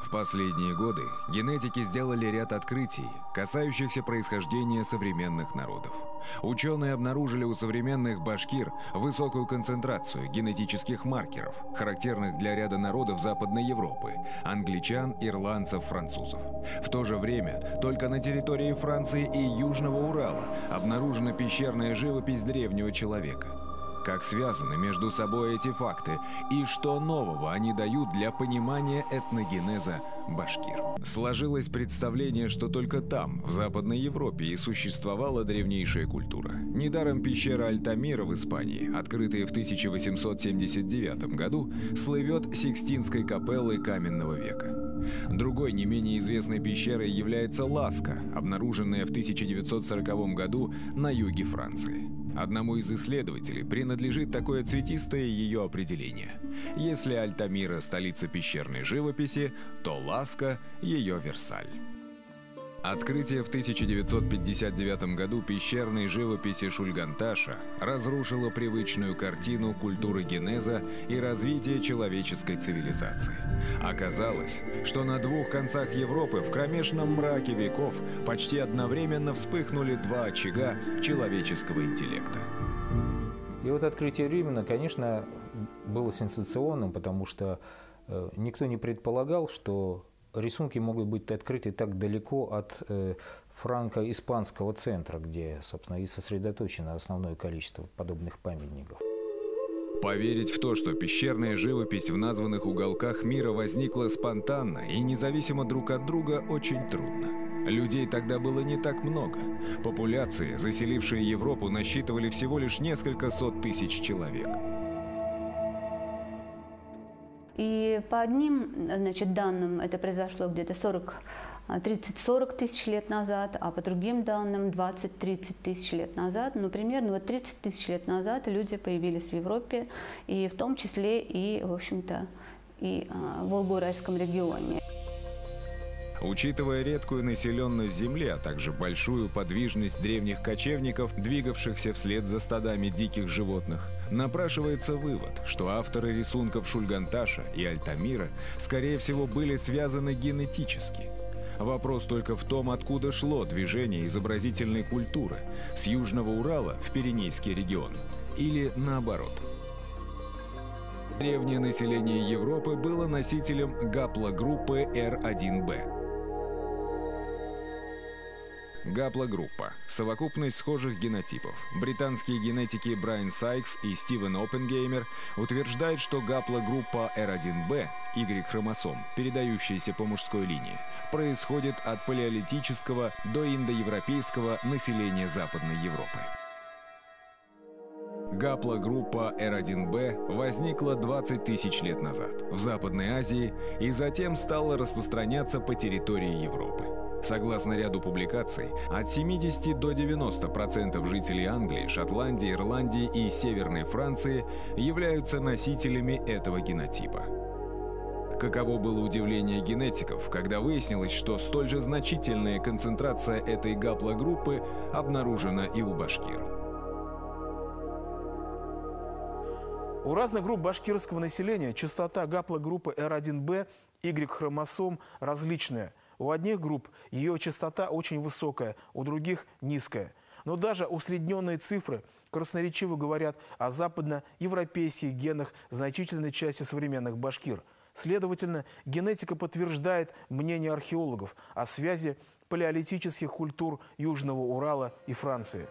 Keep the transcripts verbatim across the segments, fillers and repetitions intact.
В последние годы генетики сделали ряд открытий, касающихся происхождения современных народов. Ученые обнаружили у современных башкир высокую концентрацию генетических маркеров, характерных для ряда народов Западной Европы – англичан, ирландцев, французов. В то же время только на территории Франции и Южного Урала обнаружена пещерная живопись древнего человека. Как связаны между собой эти факты и что нового они дают для понимания этногенеза башкир? Сложилось представление, что только там, в Западной Европе, и существовала древнейшая культура. Недаром пещера Альтамира в Испании, открытая в тысяча восемьсот семьдесят девятом году, слывет Сикстинской капеллой каменного века. Другой не менее известной пещерой является Ласка, обнаруженная в тысяча девятьсот сороковом году на юге Франции. Одному из исследователей принадлежит такое цветистое ее определение. Если Альтамира – столица пещерной живописи, то Ласка – ее Версаль. Открытие в тысяча девятьсот пятьдесят девятом году пещерной живописи Шульганташа разрушило привычную картину культуры генеза и развития человеческой цивилизации. Оказалось, что на двух концах Европы в кромешном мраке веков почти одновременно вспыхнули два очага человеческого интеллекта. И вот открытие Рюмина, конечно, было сенсационным, потому что э, никто не предполагал, что рисунки могут быть открыты так далеко от э, франко-испанского центра, где, собственно, и сосредоточено основное количество подобных памятников. Поверить в то, что пещерная живопись в названных уголках мира возникла спонтанно и независимо друг от друга, очень трудно. Людей тогда было не так много. Популяции, заселившие Европу, насчитывали всего лишь несколько сот тысяч человек. И по одним, значит, данным это произошло где-то тридцать-сорок тысяч лет назад, а по другим данным двадцать-тридцать тысяч лет назад. Ну, примерно вот тридцать тысяч лет назад люди появились в Европе, и в том числе и, в общем-то, и а, в Волго-Уральском регионе. Учитывая редкую населенность Земли, а также большую подвижность древних кочевников, двигавшихся вслед за стадами диких животных, напрашивается вывод, что авторы рисунков Шульганташа и Альтамира, скорее всего, были связаны генетически. Вопрос только в том, откуда шло движение изобразительной культуры – с Южного Урала в Пиренейский регион или наоборот. Древнее население Европы было носителем гаплогруппы эр один бэ. Гаплогруппа – совокупность схожих генотипов. Британские генетики Брайан Сайкс и Стивен Оппенгеймер утверждают, что гаплогруппа эр один бэ, Y-хромосом, передающаяся по мужской линии, происходит от палеолитического до индоевропейского населения Западной Европы. Гаплогруппа эр один бэ возникла двадцать тысяч лет назад в Западной Азии и затем стала распространяться по территории Европы. Согласно ряду публикаций, от семидесяти до девяноста процентов жителей Англии, Шотландии, Ирландии и Северной Франции являются носителями этого генотипа. Каково было удивление генетиков, когда выяснилось, что столь же значительная концентрация этой гаплогруппы обнаружена и у башкир. У разных групп башкирского населения частота гаплогруппы эр один бэ Y-хромосом различная. У одних групп ее частота очень высокая, у других низкая. Но даже усредненные цифры красноречиво говорят о западноевропейских генах значительной части современных башкир. Следовательно, генетика подтверждает мнение археологов о связи палеолитических культур Южного Урала и Франции.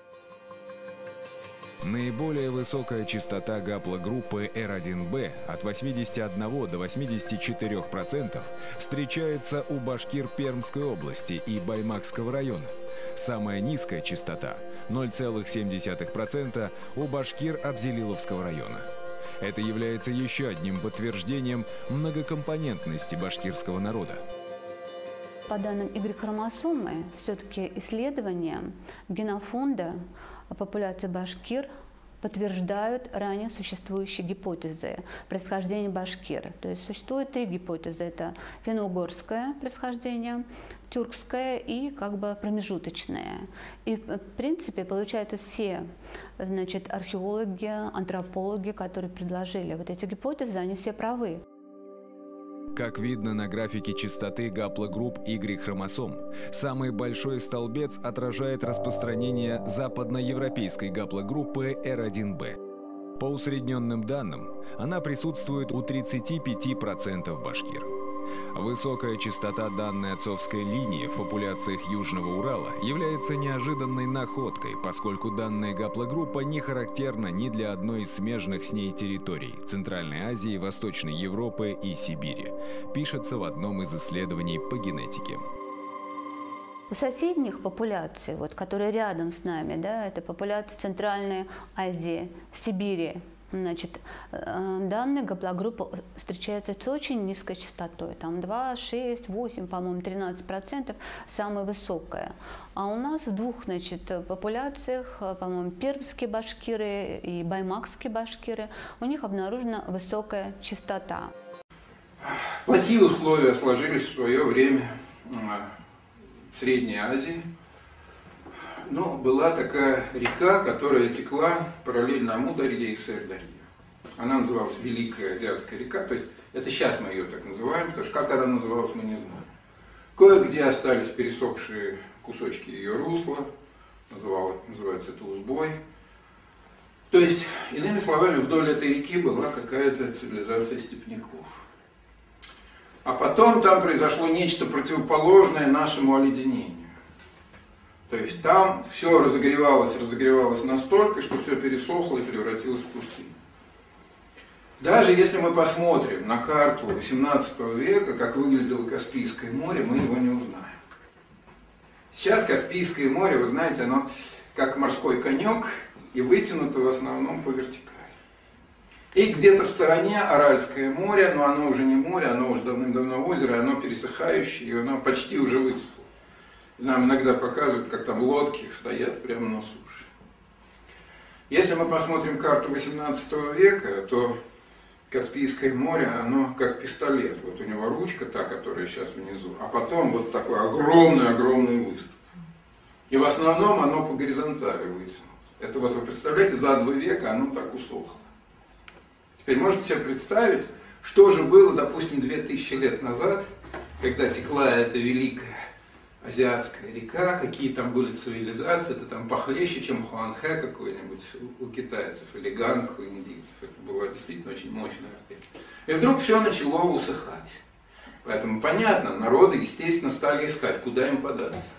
Наиболее высокая частота гаплогруппы эр один бэ от восьмидесяти одного до восьмидесяти четырёх процентов встречается у башкир Пермской области и Баймакского района. Самая низкая частота – ноль целых семь десятых процента у башкир Абзелиловского района. Это является еще одним подтверждением многокомпонентности башкирского народа. По данным Y-хромосомы, все-таки исследования генофонда популяции башкир подтверждают ранее существующие гипотезы происхождения башкир. То есть существует три гипотезы. Это финно-угорское происхождение, тюркское и как бы промежуточное. И в принципе, получается, все, значит, археологи, антропологи, которые предложили вот эти гипотезы, они все правы. Как видно на графике частоты гаплогрупп Y-хромосом, самый большой столбец отражает распространение западноевропейской гаплогруппы эр один бэ. По усредненным данным, она присутствует у тридцати пяти процентов башкир. Высокая частота данной отцовской линии в популяциях Южного Урала является неожиданной находкой, поскольку данная гаплогруппа не характерна ни для одной из смежных с ней территорий – Центральной Азии, Восточной Европы и Сибири, пишется в одном из исследований по генетике. У соседних популяций, вот, которые рядом с нами, да, это популяция Центральной Азии, Сибири, значит, данная гаплогруппа встречается с очень низкой частотой, там два, шесть, восемь, по-моему, тринадцать процентов самая высокая. А у нас в двух, значит, популяциях, по-моему, пермские башкиры и баймакские башкиры, у них обнаружена высокая частота. Плохие условия сложились в свое время в Средней Азии. Но была такая река, которая текла параллельно Амударье и Сырдарье. Она называлась Великая Азиатская река, то есть это сейчас мы ее так называем, потому что как она называлась, мы не знаем. Кое-где остались пересохшие кусочки ее русла, называлось, называется это Узбой. То есть, иными словами, вдоль этой реки была какая-то цивилизация степняков. А потом там произошло нечто противоположное нашему оледенению. То есть там все разогревалось, разогревалось настолько, что все пересохло и превратилось в пустыню. Даже если мы посмотрим на карту восемнадцатого века, как выглядело Каспийское море, мы его не узнаем. Сейчас Каспийское море, вы знаете, оно как морской конек и вытянуто в основном по вертикали. И где-то в стороне Аральское море, но оно уже не море, оно уже давным-давно озеро, оно пересыхающее, и оно почти уже высохло. Нам иногда показывают, как там лодки стоят прямо на суше. Если мы посмотрим карту восемнадцатого века, то Каспийское море, оно как пистолет. Вот у него ручка та, которая сейчас внизу, а потом вот такой огромный-огромный выступ. И в основном оно по горизонтали вытянуто. Это вот вы представляете, за два века оно так усохло. Теперь можете себе представить, что же было, допустим, две тысячи лет назад, когда текла эта великая Азиатская река, какие там были цивилизации, это там похлеще, чем Хуанхэ какой-нибудь у китайцев, или Ганг у индийцев. Это была действительно очень мощная артерия. И вдруг все начало усыхать. Поэтому понятно, народы, естественно, стали искать, куда им податься.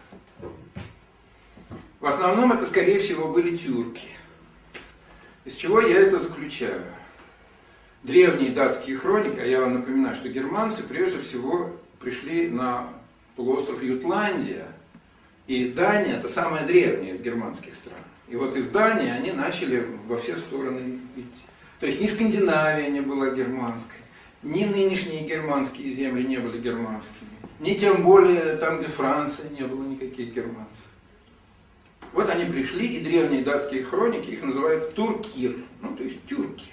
В основном это, скорее всего, были тюрки. Из чего я это заключаю? Древние датские хроники, а я вам напоминаю, что германцы прежде всего пришли на полуостров Ютландия, и Дания – это самая древняя из германских стран. И вот из Дании они начали во все стороны идти. То есть ни Скандинавия не была германской, ни нынешние германские земли не были германскими, ни тем более там, где Франция, не было никаких германцев. Вот они пришли, и древние датские хроники их называют туркир, ну то есть тюрки.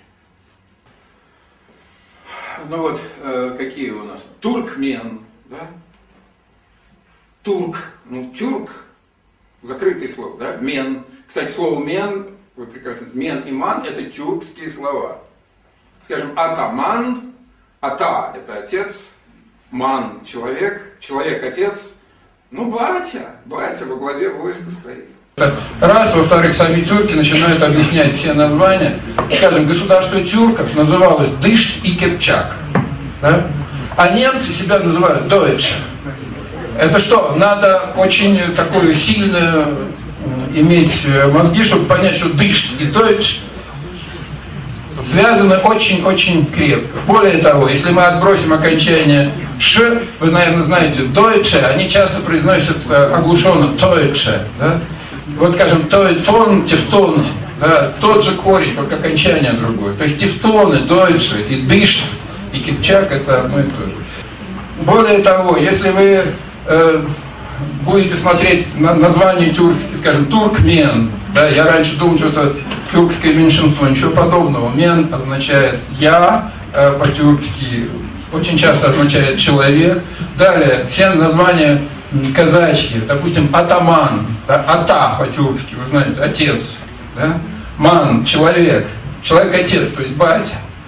Ну вот э, какие у нас? Туркмен, да? Турк, ну тюрк, закрытый слово, да? Мен. Кстати, слово мен, вы прекрасно знаете, мен и ман это тюркские слова. Скажем, атаман, ата это отец, ман человек, человек отец, ну батя, батя во главе войска стоит. Раз, во-вторых, сами тюрки начинают объяснять все названия. Скажем, государство тюрков называлось Дышт и Кипчак. Да? А немцы себя называют Deutsche. Это что? Надо очень такую сильную иметь мозги, чтобы понять, что Дышт и Deutsch связаны очень-очень крепко. Более того, если мы отбросим окончание Ш, вы, наверное, знаете, Deutsche, они часто произносят оглушенно Deutsche. Да? Вот, скажем, тойтон, тевтоны, да, тот же корень, только окончание другое. То есть тевтоны, дойче и дышт, и кипчак это одно и то же. Более того, если вы э, будете смотреть на название тюркское, скажем, туркмен, да, я раньше думал, что это тюркское меньшинство, ничего подобного. Мен означает я э, по-тюркски, очень часто означает человек. Далее, все названия казачьи, допустим, атаман, да, ата по-тюркски, вы знаете, отец, да? Ман, человек, человек-отец, то есть батя.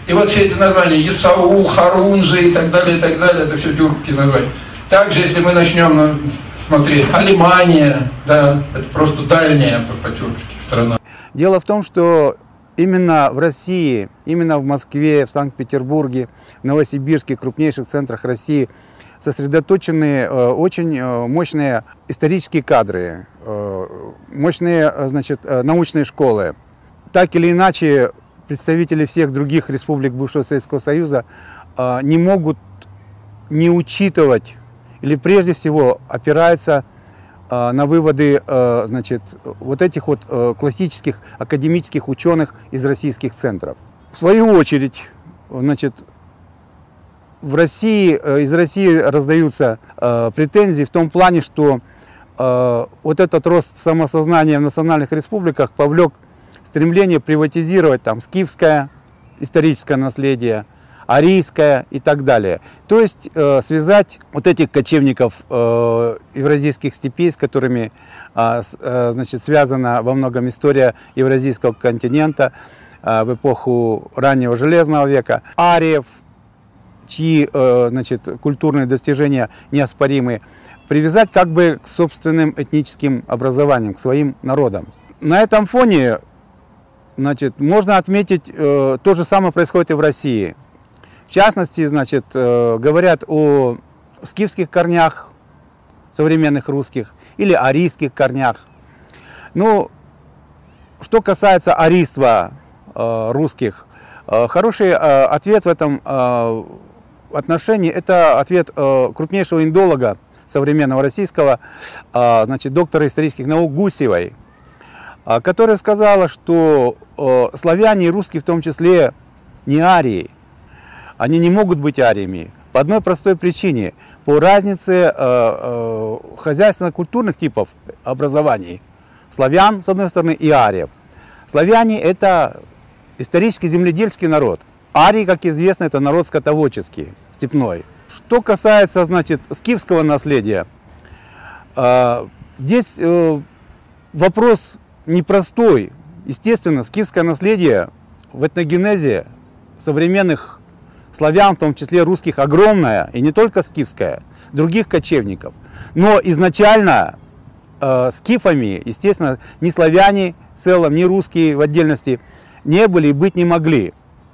И вот все эти названия, Исаул, Харунжи и так далее, и так далее, это все тюркские названия. Также, если мы начнем смотреть, Алимания, да, это просто дальняя по-тюркски страна. Дело в том, что именно в России, именно в Москве, в Санкт-Петербурге, в Новосибирске, крупнейших центрах России, сосредоточены э, очень э, мощные исторические кадры, э, мощные э, значит, э, научные школы. Так или иначе, представители всех других республик бывшего Советского Союза э, не могут не учитывать или прежде всего опираются э, на выводы э, значит, вот этих вот э, классических академических ученых из российских центров. В свою очередь, значит, в России, из России раздаются э, претензии в том плане, что э, вот этот рост самосознания в национальных республиках повлек стремление приватизировать там скифское историческое наследие, арийское и так далее. То есть э, связать вот этих кочевников э, евразийских степей, с которыми э, э, значит, связана во многом история евразийского континента э, в эпоху раннего Железного века, ариев, чьи э, значит, культурные достижения неоспоримы, привязать как бы к собственным этническим образованиям, к своим народам. На этом фоне, значит, можно отметить, э, то же самое происходит и в России. В частности, значит, э, говорят о скифских корнях современных русских или арийских корнях. Ну, что касается арийства э, русских, э, хороший э, ответ в этом э, отношении — это ответ э, крупнейшего индолога современного российского, э, значит, доктора исторических наук Гусевой, э, которая сказала, что э, славяне и русские в том числе не арии. Они не могут быть ариями по одной простой причине: по разнице э, э, хозяйственно-культурных типов образований славян, с одной стороны, и ариев. Славяне — это исторически земледельский народ. Арии, как известно, это народ скотоводческий, степной. Что касается, значит, скифского наследия, э, здесь э, вопрос непростой. Естественно, скифское наследие в этногенезе современных славян, в том числе русских, огромное, и не только скифское, других кочевников. Но изначально э, скифами, естественно, ни славяне в целом, ни русские в отдельности не были и быть не могли.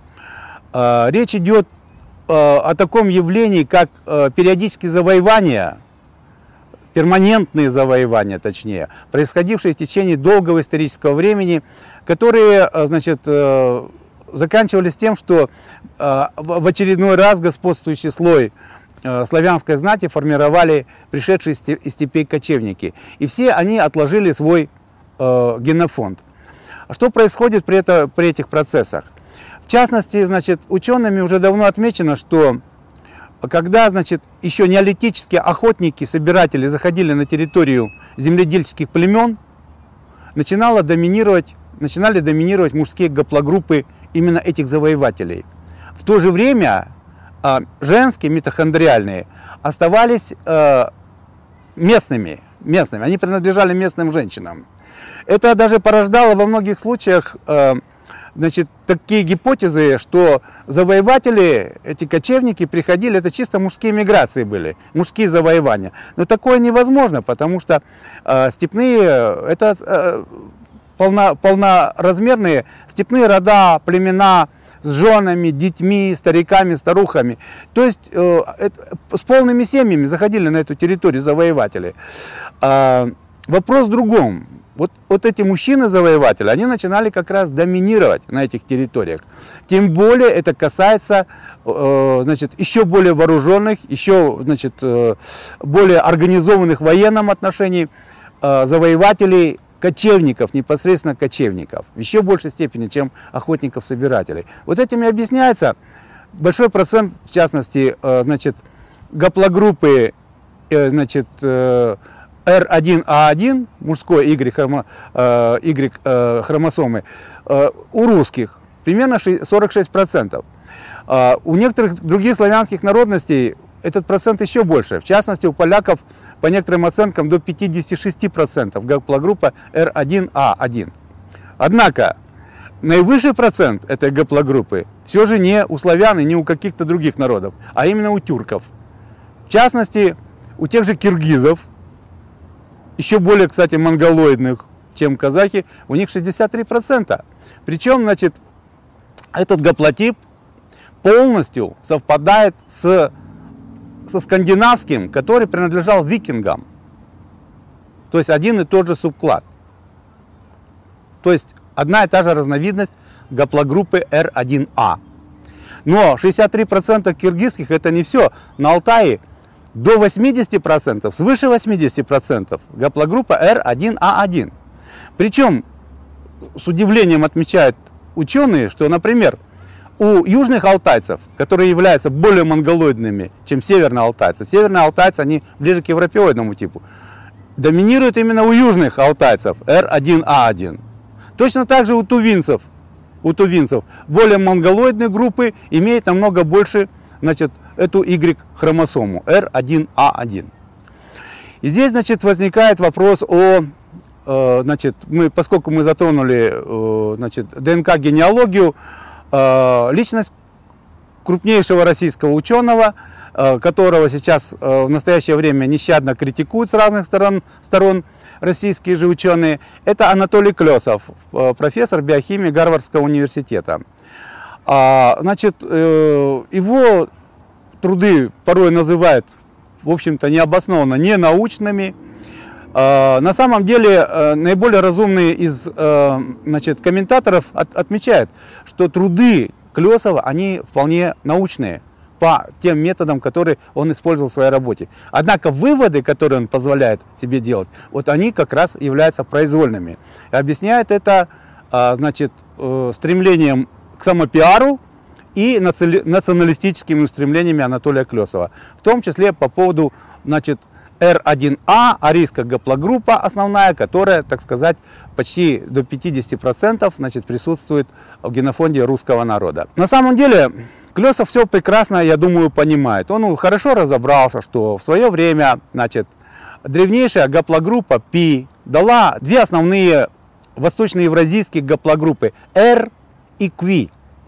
Э, речь идет э, о таком явлении, как э, периодические завоевания, перманентные завоевания, точнее, происходившие в течение долгого исторического времени, которые, э, значит, э, заканчивались тем, что э, в очередной раз господствующий слой э, славянской знати формировали пришедшие из степей кочевники. И все они отложили свой э, генофонд. Что происходит при, это, при этих процессах? В частности, значит, учеными уже давно отмечено, что когда, значит, еще неолитические охотники, собиратели заходили на территорию земледельческих племен, начинало доминировать, начинали доминировать мужские гаплогруппы именно этих завоевателей. В то же время э, женские, митохондриальные, оставались э, местными, местными, они принадлежали местным женщинам. Это даже порождало во многих случаях э, значит, такие гипотезы, что завоеватели, эти кочевники приходили, это чисто мужские миграции были, мужские завоевания. Но такое невозможно, потому что э, степные, это э, полно, полноразмерные степные рода, племена с женами, детьми, стариками, старухами. То есть э, это, с полными семьями заходили на эту территорию завоеватели. Э, вопрос в другом. Вот, вот эти мужчины-завоеватели, они начинали как раз доминировать на этих территориях. Тем более это касается э, значит, еще более вооруженных, еще значит, э, более организованных в военном отношении э, завоевателей, кочевников, непосредственно кочевников. В еще большей степени, чем охотников-собирателей. Вот этим и объясняется большой процент, в частности, э, значит, гаплогруппы, э, значит, э, эр один а один, мужской Y, хромо, э, y э, хромосомы, э, у русских примерно сорок шесть процентов. Э, у некоторых других славянских народностей этот процент еще больше. В частности, у поляков, по некоторым оценкам, до пятидесяти шести процентов гаплогруппа эр один а один. Однако, наивысший процент этой гаплогруппы все же не у славян и не у каких-то других народов, а именно у тюрков. В частности, у тех же киргизов, еще более, кстати, монголоидных, чем казахи, у них шестьдесят три процента. Причем, значит, этот гаплотип полностью совпадает с, со скандинавским, который принадлежал викингам. То есть один и тот же субклад. То есть одна и та же разновидность гаплогруппы эр один а. Но шестьдесят три процента киргизских это не все. На Алтае до восьмидесяти процентов, свыше восьмидесяти процентов гаплогруппа эр один а один. Причем с удивлением отмечают ученые, что, например, у южных алтайцев, которые являются более монголоидными, чем северные алтайцы, северные алтайцы, они ближе к европеоидному типу, доминирует именно у южных алтайцев эр один а один. Точно так же у тувинцев, у тувинцев более монголоидные группы имеют намного больше, значит, эту Y-хромосому эр один а один. И здесь, значит, возникает вопрос о, э, значит, мы, поскольку мы затронули, э, значит, ДНК-генеалогию, э, личность крупнейшего российского ученого, э, которого сейчас э, в настоящее время нещадно критикуют с разных сторон, сторон российские же ученые, это Анатолий Клесов, э, профессор биохимии Гарвардского университета. А, значит, э, его труды порой называют, в общем-то, необоснованно ненаучными. Э, на самом деле, э, наиболее разумные из э, значит, комментаторов от, отмечают, что труды Клесова, они вполне научные по тем методам, которые он использовал в своей работе. Однако выводы, которые он позволяет себе делать, вот они как раз являются произвольными. И объясняет это, э, значит, э, стремлением к самопиару и националистическими устремлениями Анатолия Клесова. В том числе по поводу, значит, эр один а, арийская гаплогруппа основная, которая, так сказать, почти до пятидесяти процентов, значит, присутствует в генофонде русского народа. На самом деле, Клесов все прекрасно, я думаю, понимает. Он хорошо разобрался, что в свое время, значит, древнейшая гаплогруппа Пи дала две основные восточноевразийские гаплогруппы R и Кви.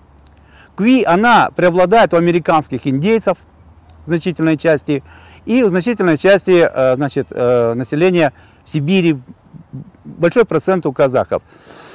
Кви, она преобладает у американских индейцев в значительной части и в значительной части, значит, населения Сибири, большой процент у казахов.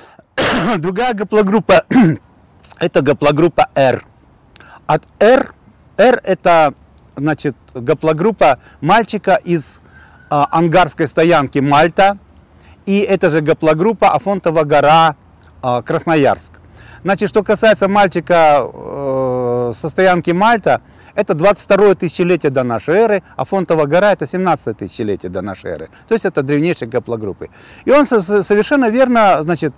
Другая гаплогруппа это гаплогруппа R. От R, R это, значит, гаплогруппа мальчика из а, ангарской стоянки Мальта, и это же гаплогруппа Афонтова гора, а, Красноярск. Значит, что касается мальчика э, со стоянки Мальта, это двадцать второе тысячелетие до нашей эры, а Афонтова гора это семнадцатое тысячелетие до нашей эры. То есть это древнейшие гаплогруппы. И он совершенно верно, значит,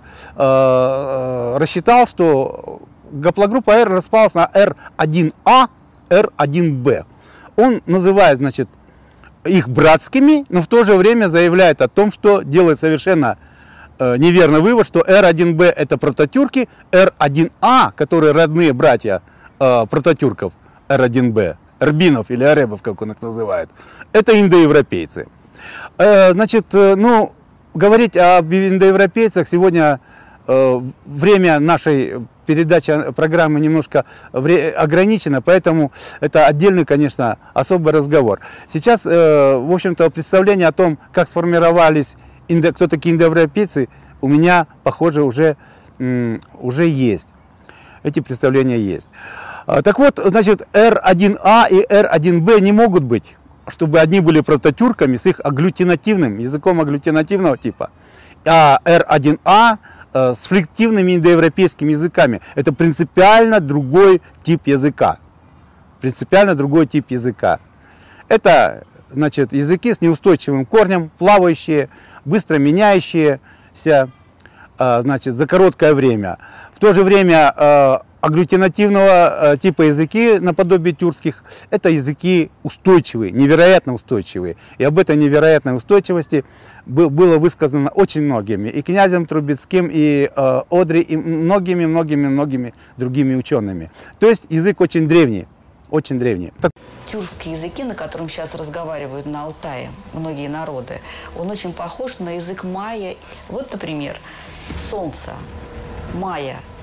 э, рассчитал, что гаплогруппа R распалась на эр один а, эр один бэ. Он называет, значит, их братскими, но в то же время заявляет о том, что делает совершенно э, неверный вывод, что эр один бэ это прототюрки, эр один а, которые родные братья э, прототюрков эр один бэ, эрбинов или аребов, как он их называет, это индоевропейцы. Э, значит, э, ну, говорить об индоевропейцах сегодня э, время нашей передача программы немножко ограничена, поэтому это отдельный, конечно, особый разговор. Сейчас, э, в общем-то, представление о том, как сформировались, индо, кто такие индоевропейцы, у меня, похоже, уже, м, уже есть. Эти представления есть. А, так вот, значит, эр один а и эр один бэ не могут быть, чтобы одни были прототюрками с их агглютинативным, языком агглютинативного типа, а эр один а с флективными индоевропейскими языками. Это принципиально другой тип языка. Принципиально другой тип языка. Это, значит, языки с неустойчивым корнем, плавающие, быстро меняющиеся, значит, за короткое время. В то же время агглютинативного типа языки, наподобие тюркских, это языки устойчивые, невероятно устойчивые. И об этой невероятной устойчивости было высказано очень многими, и князем Трубецким, и э, Одри, и многими-многими-многими другими учеными. То есть язык очень древний, очень древний. Тюркские языки, на котором сейчас разговаривают на Алтае многие народы, он очень похож на язык майя. Вот, например, солнце, майя.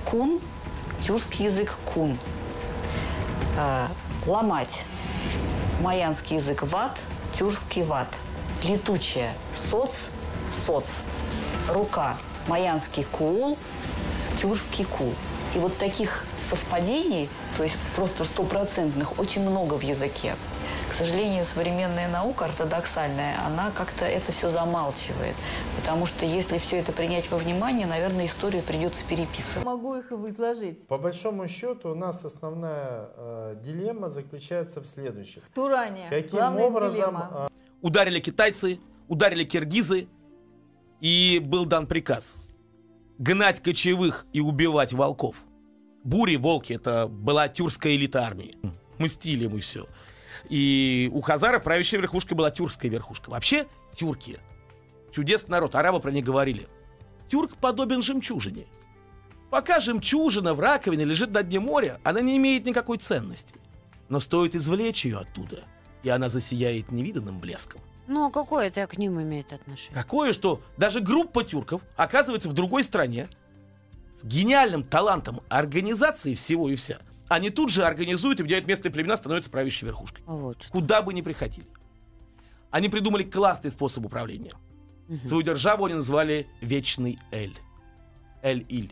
кун, тюркский язык кун. А, ломать. Майянский язык ват, тюркский ват. Летучая соц, соц. Рука. Майянский кул, тюркский кул. И вот таких совпадений, то есть просто стопроцентных, очень много в языке. К сожалению, современная наука ортодоксальная, она как-то это все замалчивает. Потому что если все это принять во внимание, наверное, историю придется переписывать. Могу их изложить. По большому счету у нас основная э, дилемма заключается в следующем. В Туране. Каким Главная образом... дилемма. Ударили китайцы, ударили киргизы, и был дан приказ гнать кочевых и убивать волков. Бури, волки — это была тюркская элита армии. Мстили мы все. И у хазаров правящая верхушка была тюркская верхушка. Вообще, тюрки — чудесный народ, арабы про них говорили. Тюрк подобен жемчужине. Пока жемчужина в раковине лежит на дне моря, она не имеет никакой ценности. Но стоит извлечь ее оттуда, и она засияет невиданным блеском. Ну, а какое это к ним имеет отношение? Какое, что даже группа тюрков оказывается в другой стране с гениальным талантом организации всего и вся. Они тут же организуют и объединяют местные племена, становятся правящей верхушкой. Вот что. Куда бы ни приходили. Они придумали классный способ управления. Угу. Свою державу они назвали Вечный Эль. Эль-Иль.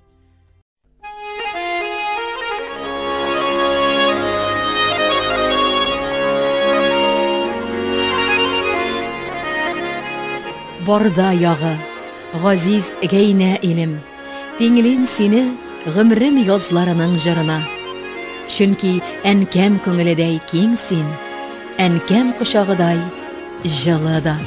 Барда яғы, ғазиз гейнә илем, теңелем сені ғымрым язларының жырына. Чөнки әнкәм күңеледәй киң син, әнкәм кочагыдай жылы да.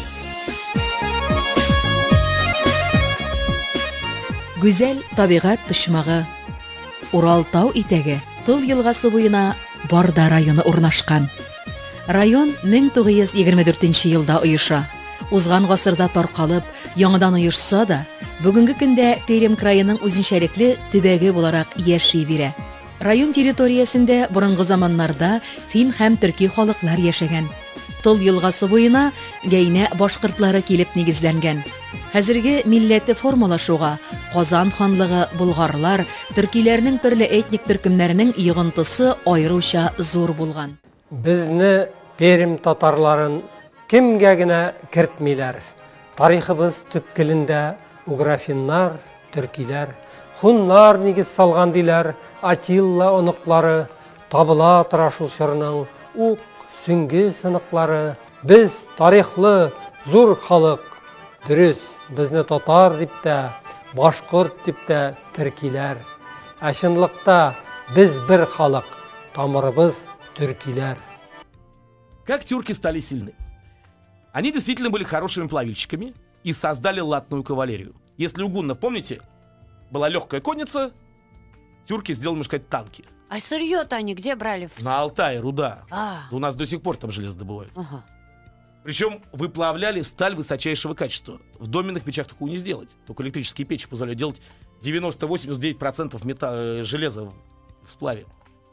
Гүзәл табигать почмагы, Уралтау итәге, Тыл елгасы буена Барда районы урнашкан. Район мең тугыз йөз егерме дүртенче елда оеша. Узган гасырда таркалып, яңадан оешса да, бүгенге көндә Пермь краеның үзенчәлекле төбәге буларак яши бирә. Район территориясендә борынгы заманнарда фин һәм төрки халыклар яшәгән. Тыл елгасы буена гәйнә башкортлары килеп нигезләнгән. Хәзерге милләте формалашуга Казан ханлыгы, болгарлар, төркиләрнең төрле этник төркемнәренең йыгынтысы аеруча зур булган. Безне Пермь татарларын кемгә генә кертмиләр. Тарихыбыз төпкелендә уграфиннар, төркиләр, хуннар нигез салган диләр, Атилла оныклары, табыла тора шул чорның ук, сүңге сыныклары. Без тарихлы зур халык. Дөрес, безне татар дип тә, башкорт дип тә төркиләр. Ә чынлыкта без бер халык, тамырыбыз төркиләр. Как тюрки стали сильны? Они действительно были хорошими плавильщиками и создали латную кавалерию. Если у гуннов, помните, была легкая конница, тюрки сделали, можно сказать, танки. А сырье-то они где брали? На Алтае руда. А. У нас до сих пор там железо добывают. Ага. Причем выплавляли сталь высочайшего качества. В доменных печах такую не сделать. Только электрические печи позволяют делать девяносто восемь — девяносто девять процентов мета- железа в сплаве.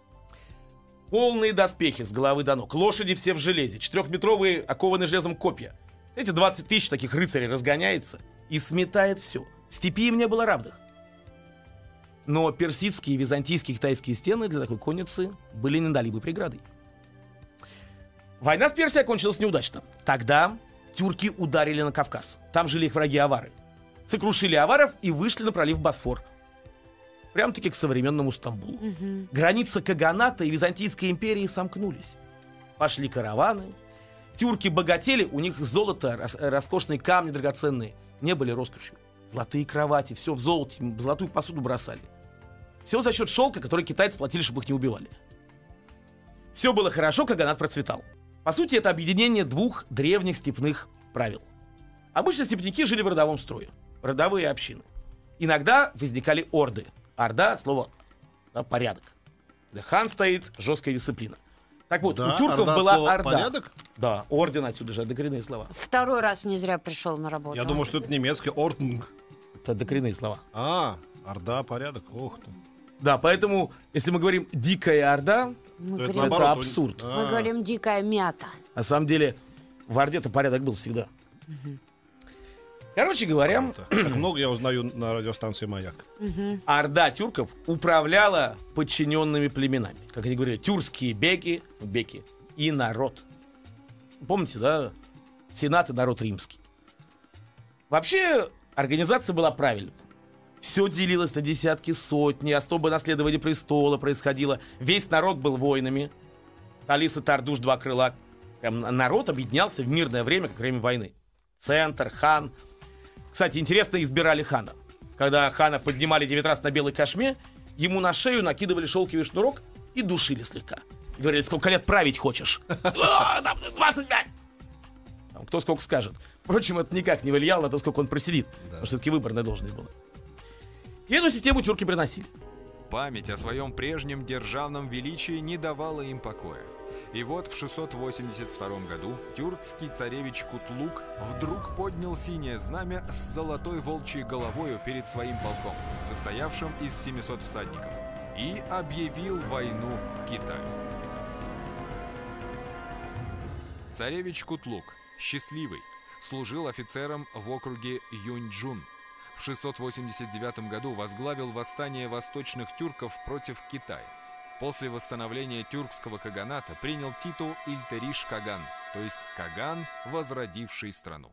Полные доспехи с головы до ног, лошади все в железе, четырехметровые окованные железом копья. Эти двадцать тысяч таких рыцарей разгоняется и сметает все. В степи им не было равных. Но персидские, византийские, китайские стены для такой конницы были недолибой преградой. Война с Персией окончилась неудачно. Тогда тюрки ударили на Кавказ. Там жили их враги авары. Сокрушили аваров и вышли на пролив Босфор. Прям-таки к современному Стамбулу. Угу. Границы Каганата и Византийской империи сомкнулись. Пошли караваны. Тюрки богатели, у них золото, роскошные камни драгоценные не были роскошью. Золотые кровати, все в золоте, золотую посуду бросали. Все за счет шелка, который китайцы платили, чтобы их не убивали. Все было хорошо, Каганат процветал. По сути, это объединение двух древних степных правил. Обычно степняки жили в родовом строе. Родовые общины. Иногда возникали орды. Орда от слова да, порядок. Где хан стоит, жесткая дисциплина. Так вот, да, у тюрков орда была орда. Порядок? Да, орден отсюда же, докоренные слова. Второй раз не зря пришел на работу. Я думал, что это немецкий орден. Это докоренные слова. А, орда, порядок, ох ты. Да, поэтому, если мы говорим «дикая орда», мы это, говорим, это абсурд. Мы А-а-а. говорим «дикая мята». На самом деле, в орде-то порядок был всегда. Угу. Короче говоря, Как много я узнаю на радиостанции «Маяк». орда тюрков управляла подчиненными племенами. Как они говорили, тюркские беки, беки и народ. Помните, да? Сенат и народ римский. Вообще, организация была правильной. Все делилось на десятки, сотни, особое наследование престола происходило. Весь народ был воинами. Талис и Тардуш, два крыла. Прям народ объединялся в мирное время, как время войны. Центр, хан. Кстати, интересно, избирали хана. Когда хана поднимали девять раз на белой кошме, ему на шею накидывали шелковый шнурок и душили слегка. И говорили, сколько лет править хочешь? двадцать пять! Кто сколько скажет. Впрочем, это никак не влияло на то, сколько он просидит. Потому что все-таки выборная должность была. И эту систему тюрки приносили. Память о своем прежнем державном величии не давала им покоя. И вот в шестьсот восемьдесят втором году тюркский царевич Кутлук вдруг поднял синее знамя с золотой волчьей головою перед своим полком, состоявшим из семисот всадников, и объявил войну Китаю. Царевич Кутлук, счастливый, служил офицером в округе Юньчжун. В шестьсот восемьдесят девятом году возглавил восстание восточных тюрков против Китая. После восстановления тюркского каганата принял титул Ильтериш-Каган, то есть Каган, возродивший страну.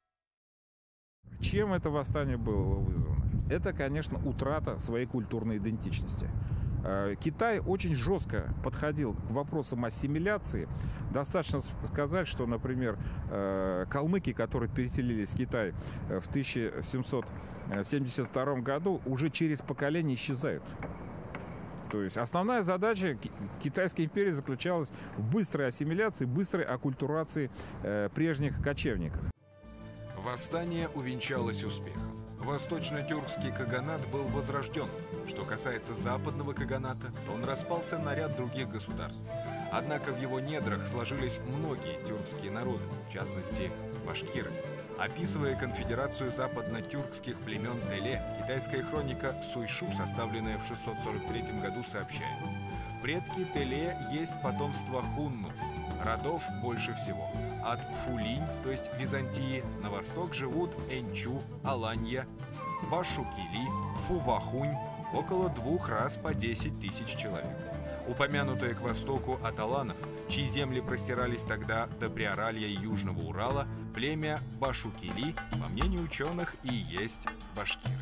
Чем это восстание было вызвано? Это, конечно, утрата своей культурной идентичности. Китай очень жестко подходил к вопросам ассимиляции. Достаточно сказать, что, например, калмыки, которые переселились в Китай в тысяча семьсот семьдесят втором году, уже через поколение исчезают. То есть основная задача Китайской империи заключалась в быстрой ассимиляции, быстрой оккультурации прежних кочевников. Восстание увенчалось успехом. Восточно-тюркский каганат был возрожден. Что касается западного каганата, то он распался на ряд других государств. Однако в его недрах сложились многие тюркские народы, в частности, башкиры. Описывая конфедерацию западно-тюркских племен Теле, китайская хроника Суйшу, составленная в шестьсот сорок третьем году, сообщает: предки Теле есть потомство Хунну. Родов больше всего. От Фулинь, то есть Византии, на восток живут Энчу, Аланья, Башукили, Фувахунь, около двух раз по десять тысяч человек. Упомянутые к востоку от аланов, чьи земли простирались тогда до Приоралья и Южного Урала, племя Башукили, по мнению ученых, и есть башкиры.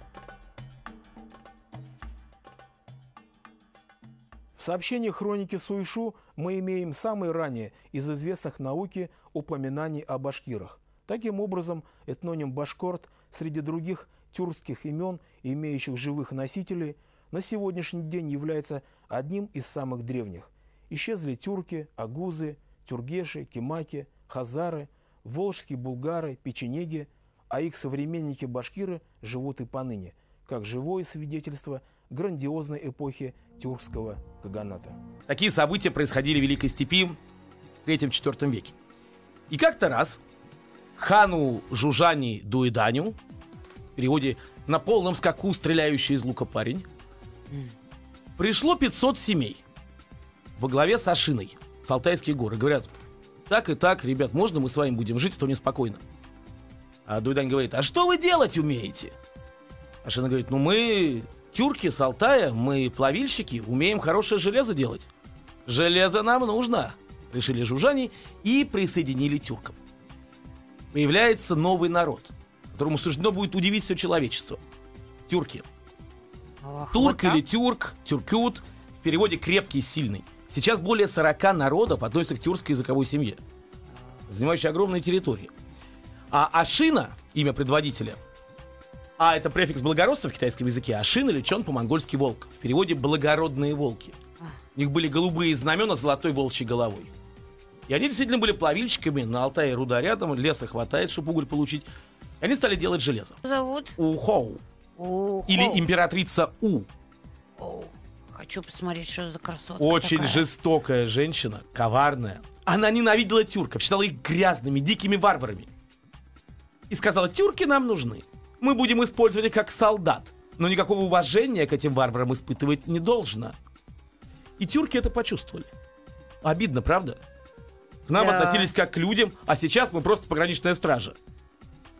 В сообщении хроники Суйшу мы имеем самые ранние из известных науке упоминаний о башкирах. Таким образом, этноним башкорт среди других тюркских имен, имеющих живых носителей, на сегодняшний день является одним из самых древних. Исчезли тюрки, агузы, тюргеши, кемаки, хазары, волжские булгары, печенеги, а их современники башкиры живут и поныне, как живое свидетельство грандиозной эпохи тюркского каганата. Такие события происходили в Великой Степи в третьем-четвёртом веке. И как-то раз хану Жужани Дуиданю, в переводе «на полном скаку стреляющий из лука парень», пришло пятьсот семей во главе с Ашиной в Алтайские горы. Говорят: так и так, ребят, можно мы с вами будем жить, а то неспокойно. А Дуидань говорит: а что вы делать умеете? Ашина говорит: ну мы тюрки с Алтая, мы плавильщики, умеем хорошее железо делать. Железо нам нужно, решили жужжане и присоединили тюрков. Появляется новый народ, которому суждено будет удивить все человечество. Тюрки. Ох, Турк вот или тюрк, тюркют, в переводе крепкий, сильный. Сейчас более сорока народов относятся к тюркской языковой семье, занимающей огромные территории. А Ашина, имя предводителя, а это префикс благородства в китайском языке, Ашин или Чон по-монгольски волк, в переводе благородные волки. У них были голубые знамена с золотой волчьей головой. И они действительно были плавильщиками, на Алтае руда рядом, леса хватает, чтобы уголь получить. И они стали делать железо. Зовут? Ухоу. Ухоу. Или императрица У. О, хочу посмотреть, что за красотка Очень такая. жестокая женщина, коварная. Она ненавидела тюрков, считала их грязными, дикими варварами. И сказала: тюрки нам нужны. Мы будем использовать их как солдат. Но никакого уважения к этим варварам испытывать не должно. И тюрки это почувствовали. Обидно, правда? К нам Да. относились как к людям, а сейчас мы просто пограничная стража.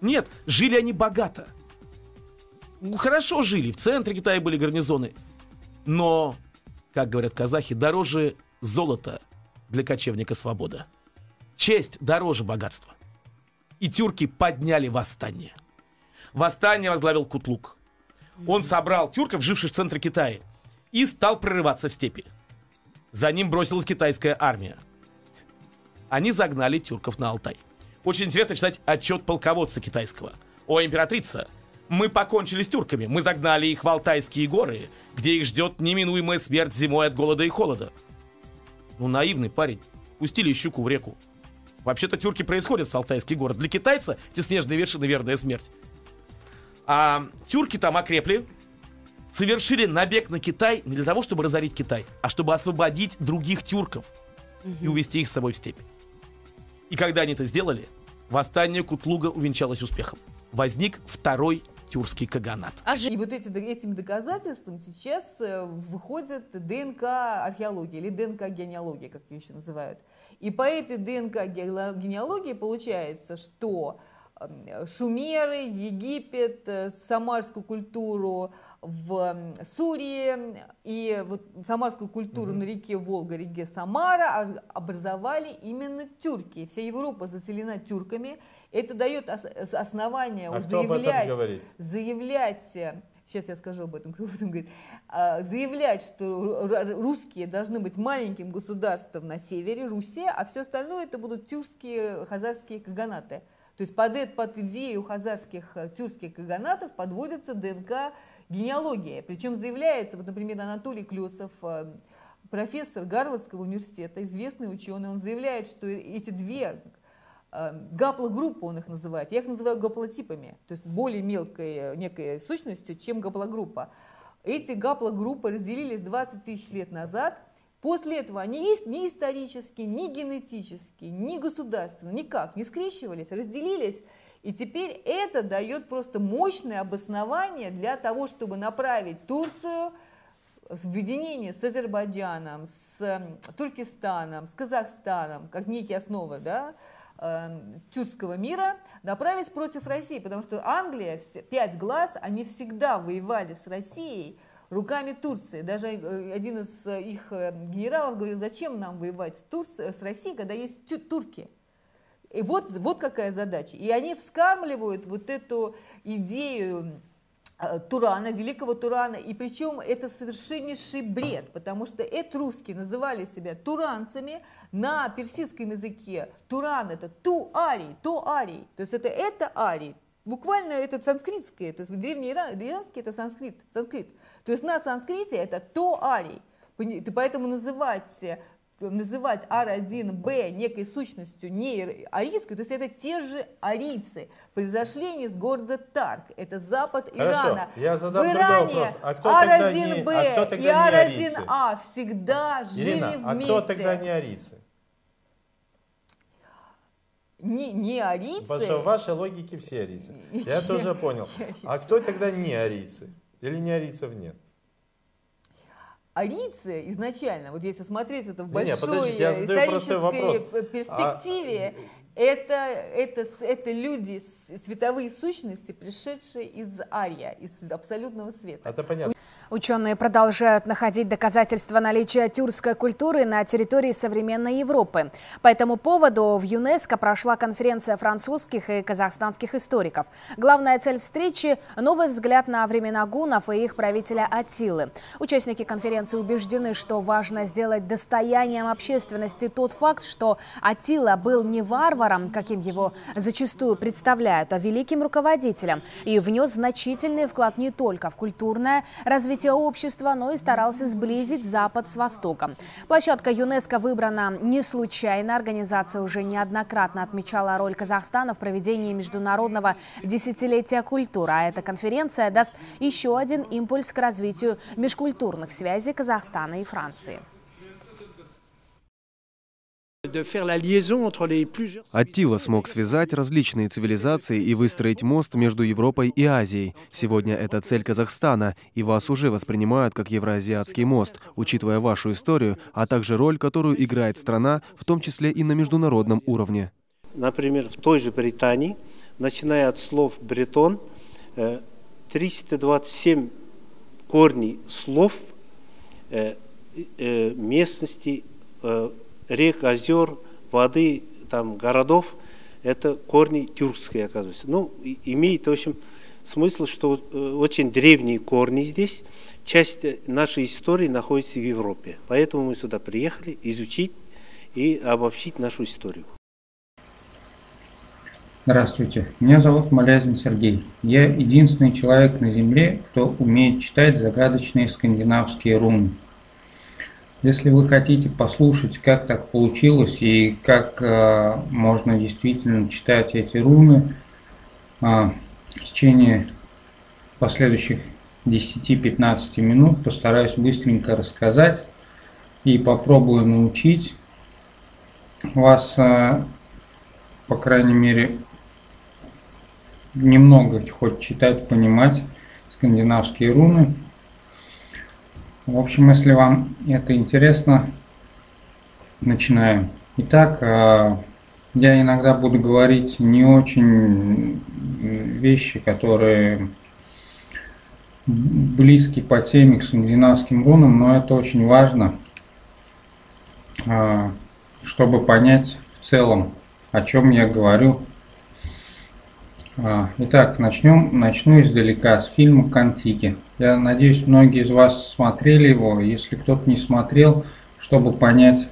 Нет, жили они богато. Ну, хорошо жили, в центре Китая были гарнизоны. Но, как говорят казахи, дороже золота для кочевника свобода. Честь дороже богатства. И тюрки подняли восстание. Восстание возглавил Кутлук. Он собрал тюрков, живших в центре Китая, и стал прорываться в степи. За ним бросилась китайская армия. Они загнали тюрков на Алтай. Очень интересно читать отчет полководца китайского. «О, императрица, мы покончили с тюрками, мы загнали их в Алтайские горы, где их ждет неминуемая смерть зимой от голода и холода». Ну, наивный парень. Пустили щуку в реку. Вообще-то тюрки происходят с Алтайских гор. Для китайца те снежные вершины — верная смерть. А тюрки там окрепли, совершили набег на Китай не для того, чтобы разорить Китай, а чтобы освободить других тюрков угу. и увезти их с собой в степь. И когда они это сделали, восстание Кутлуга увенчалось успехом. Возник второй тюркский каганат. И вот эти, этим доказательством сейчас выходит ДНК-археология или ДНК-генеалогия, как ее еще называют. И по этой ДНК-генеалогии получается, что шумеры, Египет, самарскую культуру в Сурии и вот самарскую культуру mm-hmm. на реке Волга, реке Самара образовали именно тюрки. Вся Европа заселена тюрками. Это дает основание а заявлять, заявлять, сейчас я скажу об этом, кто об этом говорит, заявлять, что русские должны быть маленьким государством на севере, Руси, а все остальное это будут тюркские, хазарские каганаты. То есть под, под идею хазарских тюркских каганатов подводится ДНК-генеалогия. Причем заявляется, вот, например, Анатолий Клёсов, профессор Гарвардского университета, известный ученый, он заявляет, что эти две гаплогруппы, он их называет, я их называю гаплотипами, то есть более мелкой некой сущностью, чем гаплогруппа. Эти гаплогруппы разделились двадцать тысяч лет назад. После этого они ни исторически, ни генетически, ни государственно, никак не скрещивались, разделились. И теперь это дает просто мощное обоснование для того, чтобы направить Турцию в объединение с Азербайджаном, с Туркестаном, с Казахстаном, как некие основы, да, тюркского мира, направить против России. Потому что Англия, пять глаз, они всегда воевали с Россией руками Турции. Даже один из их генералов говорил, зачем нам воевать с, Турцией, с Россией, когда есть турки. И вот, вот какая задача. И они вскармливают вот эту идею Турана, великого Турана, и причем это совершеннейший бред, потому что это русские называли себя туранцами, на персидском языке Туран это ту-арий, то-арий, то есть это это арий. Буквально это санскритское, то есть древний иран, иранский это санскрит, санскрит. То есть на санскрите это то-арий. Поэтому называть, называть ар один бэ некой сущностью не арийской, то есть это те же арийцы, произошли не с города Тарк, это запад Хорошо, Ирана. Я задам в Иране вопрос. А кто ар тогда один бэ не, а кто тогда и ар один не арийцы? а всегда жили Ирина, вместе. а кто тогда не арийцы? Не, не арийцы. Потому что в вашей логике все арийцы. Я тоже понял. А кто тогда не арийцы? Или не арийцев нет? Арийцы изначально, вот если смотреть это в Не, не, большой подождите, я задаю простой вопрос. исторической перспективе, а... это, это, это люди, световые сущности, пришедшие из Ария, из абсолютного света. Это понятно. Ученые продолжают находить доказательства наличия тюркской культуры на территории современной Европы. По этому поводу в ЮНЕСКО прошла конференция французских и казахстанских историков. Главная цель встречи – новый взгляд на времена гуннов и их правителя Аттилы. Участники конференции убеждены, что важно сделать достоянием общественности тот факт, что Аттила был не варваром, каким его зачастую представляют, а великим руководителем, и внес значительный вклад не только в культурное развитие общества, но и старался сблизить Запад с Востоком. Площадка ЮНЕСКО выбрана не случайно. Организация уже неоднократно отмечала роль Казахстана в проведении международного десятилетия культуры. А эта конференция даст еще один импульс к развитию межкультурных связей Казахстана и Франции. Аттила смог связать различные цивилизации и выстроить мост между Европой и Азией. Сегодня это цель Казахстана, и вас уже воспринимают как Евроазиатский мост, учитывая вашу историю, а также роль, которую играет страна, в том числе и на международном уровне. Например, в той же Британии начиная от слов бретон, триста двадцать семь корней слов местности, рек, озер, воды, там, городов, это корни тюркские, оказывается. Ну, имеет, в общем, смысл, что очень древние корни здесь, часть нашей истории находится в Европе. Поэтому мы сюда приехали изучить и обобщить нашу историю. Здравствуйте, меня зовут Малязин Сергей. Я единственный человек на Земле, кто умеет читать загадочные скандинавские руны. Если вы хотите послушать, как так получилось и как э, можно действительно читать эти руны э, в течение последующих десяти-пятнадцати минут, постараюсь быстренько рассказать и попробую научить вас, э, по крайней мере, немного хоть читать, понимать скандинавские руны. В общем, если вам это интересно, начинаем. Итак, я иногда буду говорить не очень вещи, которые близки по теме к скандинавским рунам, но это очень важно, чтобы понять в целом, о чем я говорю. Итак, начнем, начну издалека, с фильма «Кон-Тики». Я надеюсь, многие из вас смотрели его. Если кто-то не смотрел, чтобы понять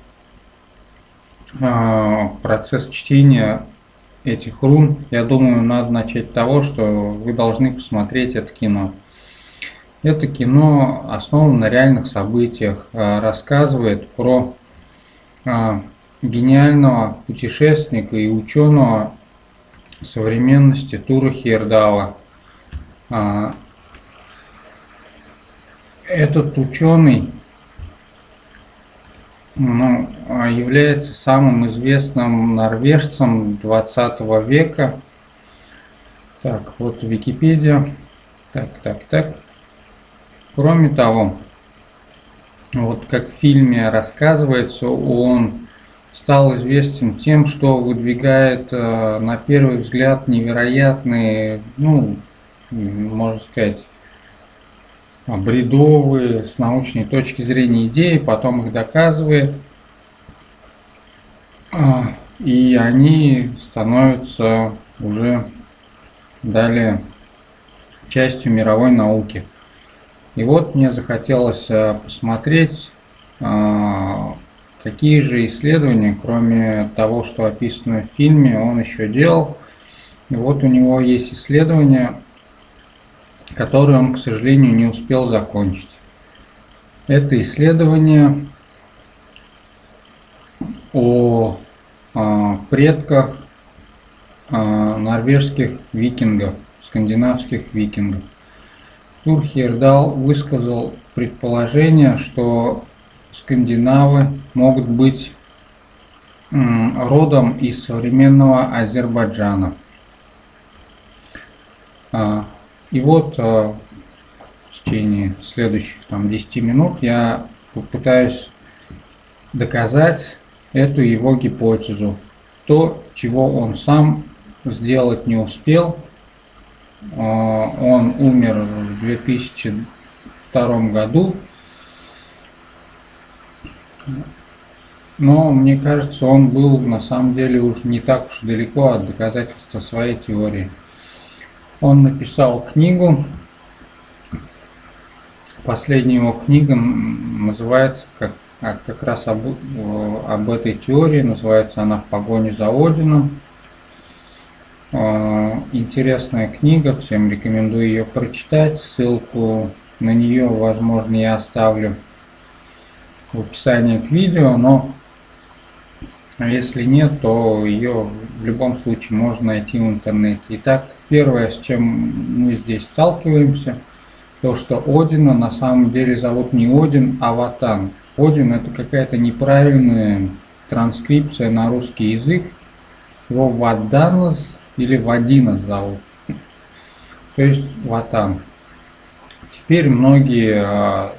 э, процесс чтения этих рун, я думаю, надо начать с того, что вы должны посмотреть это кино. Это кино основано на реальных событиях, э, рассказывает про э, гениального путешественника и ученого современности Тура Хейердала. Этот ученый, ну, является самым известным норвежцем двадцатого века. Так, вот Википедия. Так, так, так. Кроме того, вот как в фильме рассказывается, он стал известен тем, что выдвигает э, на первый взгляд невероятные, ну, можно сказать, бредовые с научной точки зрения идеи, потом их доказывает, э, и они становятся уже далее частью мировой науки. И вот мне захотелось э, посмотреть, э, какие же исследования, кроме того, что описано в фильме, он еще делал. И вот у него есть исследования, которые он, к сожалению, не успел закончить. Это исследование о э, предках э, норвежских викингов, скандинавских викингов. Тур Хейердал высказал предположение, что скандинавы могут быть родом из современного Азербайджана. И вот в течение следующих там, десяти минут я попытаюсь доказать эту его гипотезу. То, чего он сам сделать не успел. Он умер в две тысячи втором году. Но мне кажется, он был на самом деле уж не так уж далеко от доказательства своей теории. Он написал книгу. Последняя его книга называется как, как раз об, об этой теории. Называется она «В погоне за Одином». Интересная книга, всем рекомендую ее прочитать. Ссылку на нее, возможно, я оставлю в описании к видео, но если нет, то ее в любом случае можно найти в интернете. Итак, первое, с чем мы здесь сталкиваемся, то, что Одина на самом деле зовут не Один, а Ватан. Один — это какая-то неправильная транскрипция на русский язык. Его Ваданас или Вадинас зовут. То есть Ватан. Теперь многие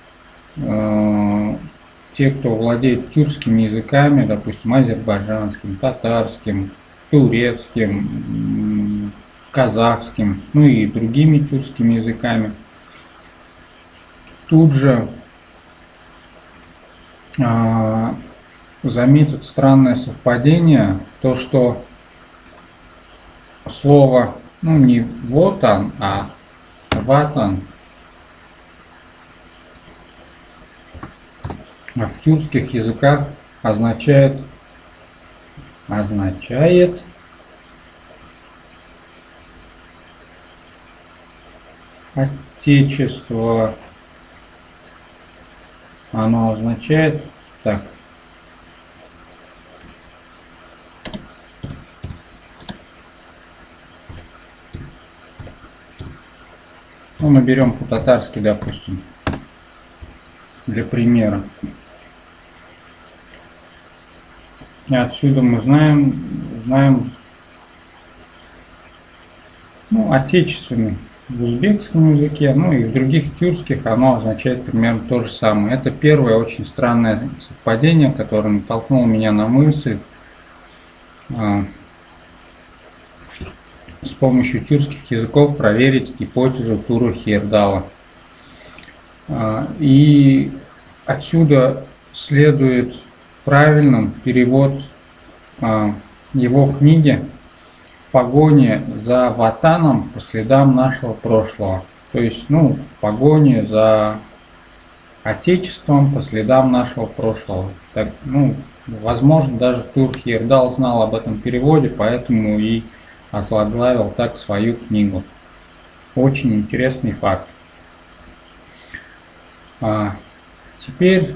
те, кто владеет тюркскими языками, допустим, азербайджанским, татарским, турецким, казахским, ну и другими тюркскими языками. Тут же а, заметят странное совпадение, то что слово, ну не вотан, а ватан в тюркских языках означает означает отечество. Оно означает так. Ну, наберем по-татарски, допустим, для примера. И отсюда мы знаем, знаем, ну, отечественный в узбекском языке, ну и в других тюркских оно означает примерно то же самое. Это первое очень странное совпадение, которое натолкнуло меня на мысль а, с помощью тюркских языков проверить гипотезу Туру Хейердала. А, и отсюда следует правильным перевод а, его книги «В погоне за ватаном по следам нашего прошлого». То есть, ну, в погоне за отечеством по следам нашего прошлого. Так, ну, возможно, даже Тур Хейердал знал об этом переводе, поэтому и озаглавил так свою книгу. Очень интересный факт. А, теперь,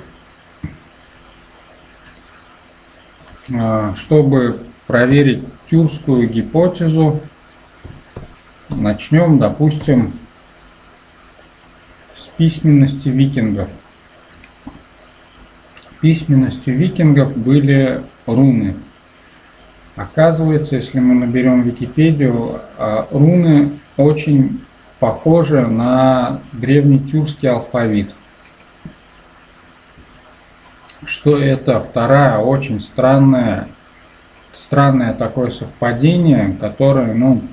а, чтобы проверить тюркскую гипотезу, начнем, допустим, с письменности викингов. Письменностью викингов были руны. Оказывается, если мы наберем Википедию, руны очень похожи на древнетюркский алфавит. Что это вторая очень странная Странное такое совпадение, которое, ну,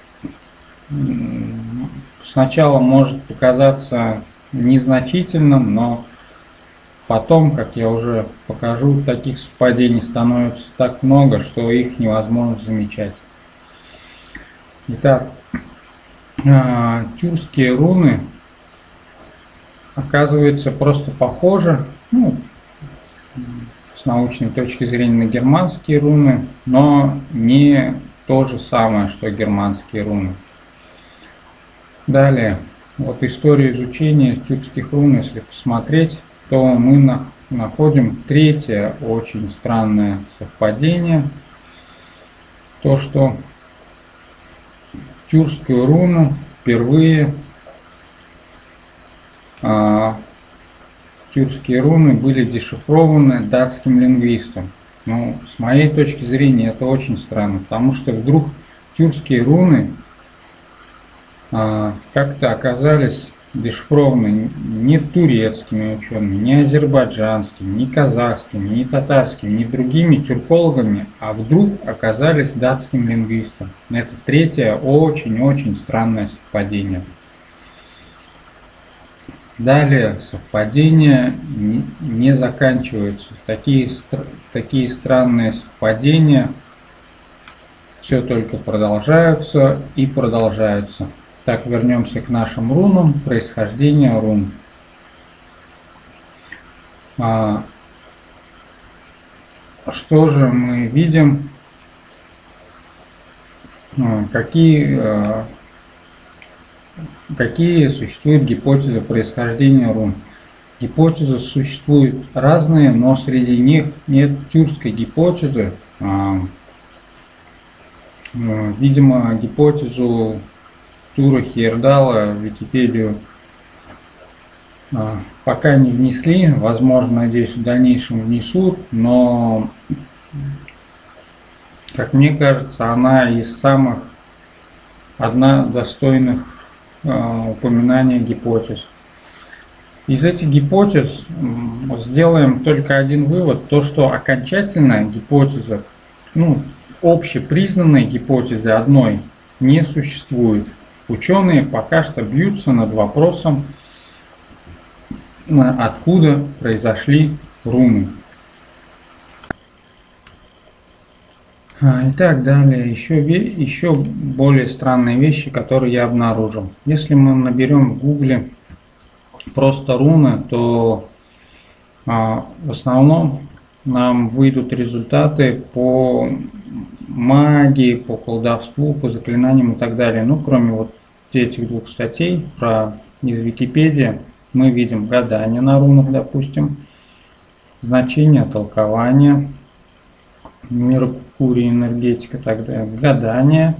сначала может показаться незначительным, но потом, как я уже покажу, таких совпадений становится так много, что их невозможно замечать. Итак, тюркские руны, оказывается, просто похожи, ну, с научной точки зрения, на германские руны, но не то же самое, что германские руны. Далее, вот историю изучения тюркских рун, если посмотреть, то мы находим третье очень странное совпадение. То, что тюркскую руну впервые а, тюркские руны были дешифрованы датским лингвистом. Ну, с моей точки зрения, это очень странно, потому что вдруг тюркские руны а, как-то оказались дешифрованы не турецкими учеными, не азербайджанскими, не казахскими, не татарскими, не другими тюркологами, а вдруг оказались датским лингвистом. Это третье очень-очень странное совпадение. Далее совпадения не заканчиваются. Такие, такие странные совпадения все только продолжаются и продолжаются. Так, вернемся к нашим рунам, происхождение рун. А, что же мы видим? А, какие... А, Какие существуют гипотезы происхождения рун? Гипотезы существуют разные, но среди них нет тюркской гипотезы. Видимо, гипотезу Тура Хейердала в Википедию пока не внесли. Возможно, надеюсь, в дальнейшем внесут, но, как мне кажется, она из самых, одна достойных упоминания гипотез. Из этих гипотез сделаем только один вывод, то что окончательная гипотеза, ну, общепризнанной гипотезы одной не существует. Ученые пока что бьются над вопросом, откуда произошли руны. И так далее. Еще, еще более странные вещи, которые я обнаружил. Если мы наберем в гугле просто руны, то а, в основном нам выйдут результаты по магии, по колдовству, по заклинаниям и так далее. Ну, кроме вот этих двух статей про из Википедии, мы видим гадание на рунах, допустим, значение толкования, Меркурий, энергетика, так далее, гадание,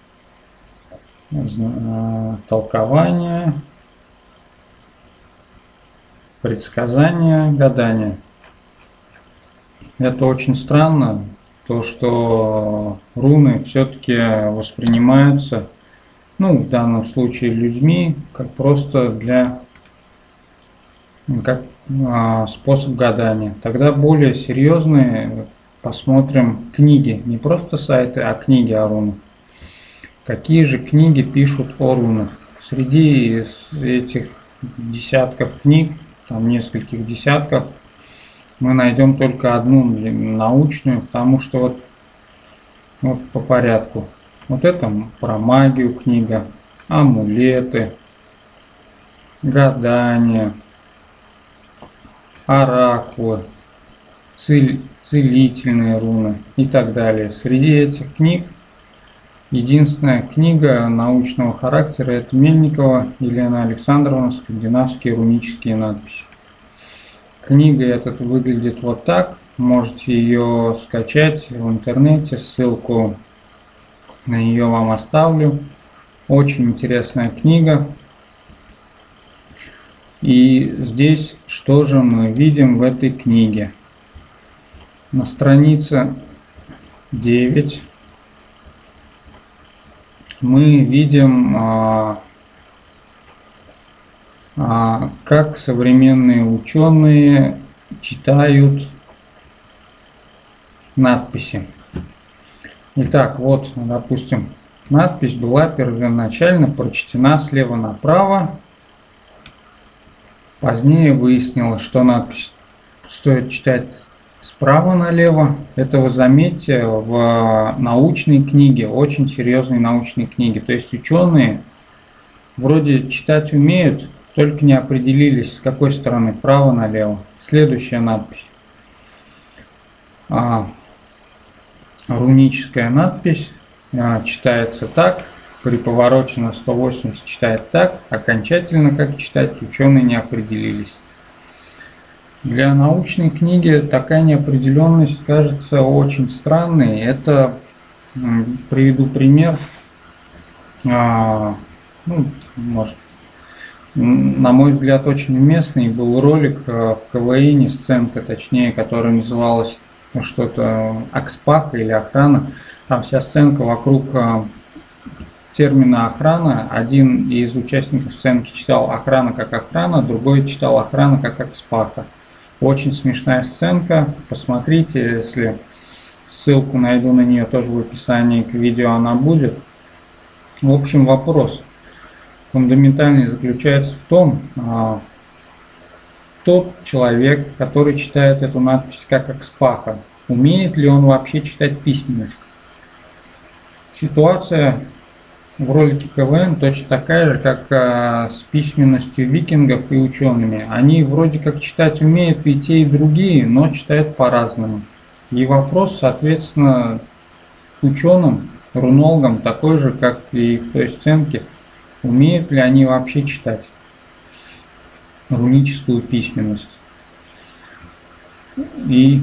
толкование, предсказание, гадание. Это очень странно, то что руны все-таки воспринимаются, ну, в данном случае людьми, как просто для, как а, способ гадания. Тогда более серьезные посмотрим книги, не просто сайты, а книги о рунах. Какие же книги пишут о рунах? Среди этих десятков книг, там нескольких десятков, мы найдем только одну научную, потому что вот, вот по порядку. Вот это про магию книга, амулеты, гадания, оракулы, цель, целительные руны и так далее. Среди этих книг единственная книга научного характера — это Мельникова Елена Александровна «Скандинавские рунические надписи». Книга эта выглядит вот так. Можете ее скачать в интернете. Ссылку на нее вам оставлю. Очень интересная книга. И здесь что же мы видим в этой книге? На странице девять мы видим, а, а, как современные ученые читают надписи. Итак, вот, допустим, надпись была первоначально прочтена слева направо. Позднее выяснилось, что надпись стоит читать справа налево. Это вы заметьте в научной книге, очень серьезной научной книге. То есть ученые вроде читать умеют, только не определились, с какой стороны, право налево. Следующая надпись. А, руническая надпись а, читается так, при повороте на сто восемьдесят читает так, окончательно как читать ученые не определились. Для научной книги такая неопределенность кажется очень странной. Это, приведу пример, а, ну, может, на мой взгляд, очень уместный был ролик в КВН, сценка точнее, которая называлась что-то «Акспаха» или «Охрана». Там вся сценка вокруг термина «охрана». Один из участников сценки читал «охрана» как «охрана», другой читал «охрана» как «Акспаха». Очень смешная сценка. Посмотрите, если ссылку найду на нее тоже в описании к видео, она будет. В общем, вопрос фундаментальный заключается в том, а, тот человек, который читает эту надпись как Акспаха, умеет ли он вообще читать письменность? Ситуация в ролике КВН точно такая же, как а, с письменностью викингов и учеными. Они вроде как читать умеют и те, и другие, но читают по-разному. И вопрос, соответственно, ученым, рунологам такой же, как и в той сценке, умеют ли они вообще читать руническую письменность. И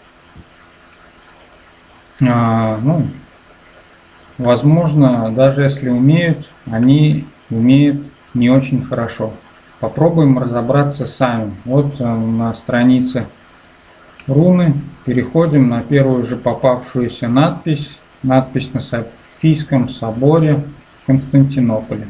а, ну, возможно, даже если умеют, они умеют не очень хорошо. Попробуем разобраться сами. Вот на странице руны переходим на первую же попавшуюся надпись. Надпись на Софийском соборе в Константинополе.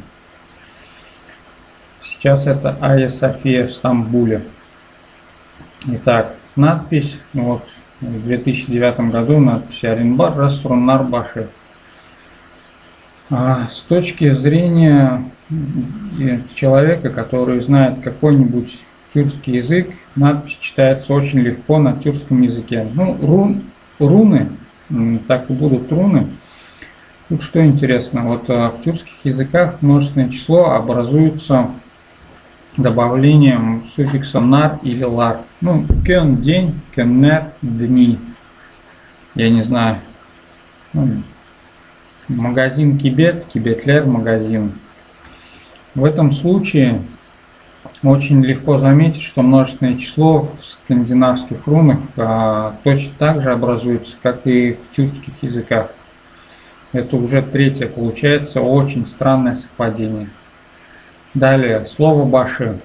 Сейчас это Айя София в Стамбуле. Итак, надпись, вот в две тысячи девятом году надпись Аринбар Расруннар Баши. А с точки зрения человека, который знает какой-нибудь тюркский язык, надпись читается очень легко на тюркском языке. Ну, рун, руны, так и будут руны. Тут что интересно, вот в тюркских языках множественное число образуется добавлением суффикса нар или лар. Ну, кен – день, кеннер – дни. Я не знаю. Ну, магазин кибет, кибетлер – магазин. В этом случае очень легко заметить, что множественное число в скандинавских рунах а, точно так же образуется, как и в тюркских языках. Это уже третье получается очень странное совпадение. Далее, слово баши.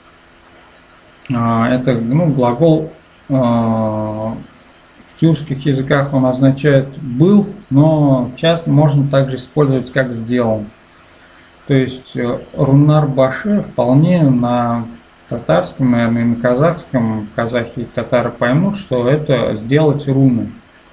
А, это ну, глагол, а, в тюркских языках он означает был, но часто можно также использовать как сделан. То есть рунар баши вполне на татарском, наверное, и на казахском, казахи и татары поймут, что это сделать руны.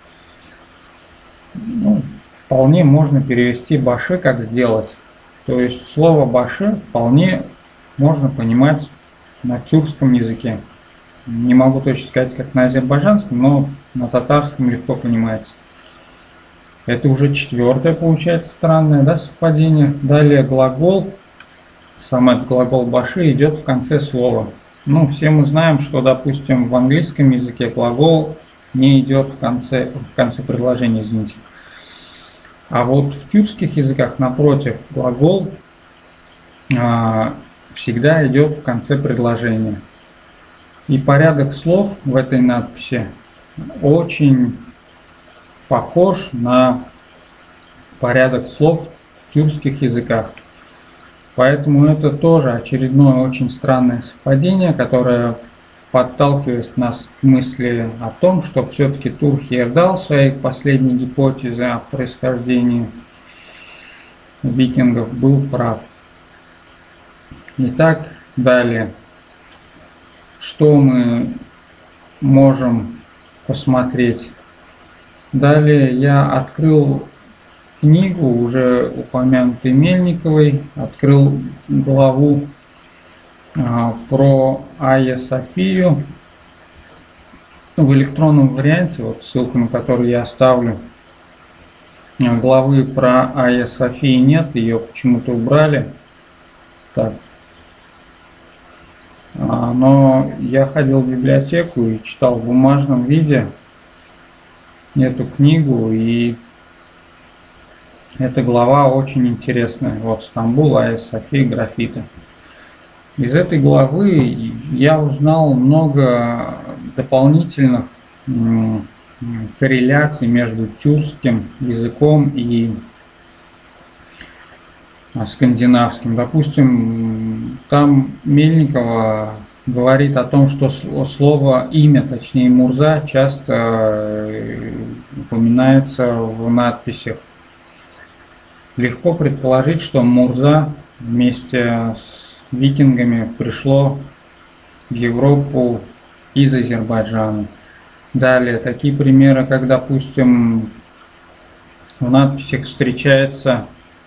Ну, вполне можно перевести баши как сделать. То есть слово баши вполне можно понимать на тюркском языке. Не могу точно сказать, как на азербайджанском, но на татарском легко понимается. Это уже четвертое получается странное, да, совпадение. Далее глагол. Сам этот глагол баши идет в конце слова. Ну, все мы знаем, что, допустим, в английском языке глагол не идет в конце, в конце предложения, извините. А вот в тюркских языках, напротив, глагол а, всегда идет в конце предложения. И порядок слов в этой надписи очень похож на порядок слов в тюркских языках. Поэтому это тоже очередное очень странное совпадение, которое подталкивает нас к мысли о том, что все-таки Тур-Хейердал в своей последней гипотезе о происхождении викингов был прав. Итак, далее. Что мы можем посмотреть? Далее я открыл книгу, уже упомянутой Мельниковой, открыл главу а, про Айя Софию в электронном варианте, вот ссылку на которую я оставлю. Главы про Айя Софии нет, ее почему-то убрали. Так. А, но я ходил в библиотеку и читал в бумажном виде эту книгу, и эта глава очень интересная. Вот Стамбул, Айя София, графиты. Из этой главы я узнал много дополнительных корреляций между тюркским языком и скандинавским. Допустим, там Мельникова говорит о том, что слово имя, точнее Мурза, часто упоминается в надписях. Легко предположить, что Мурза вместе с викингами пришло в Европу из Азербайджана. Далее, такие примеры, как, допустим, в надписях встречается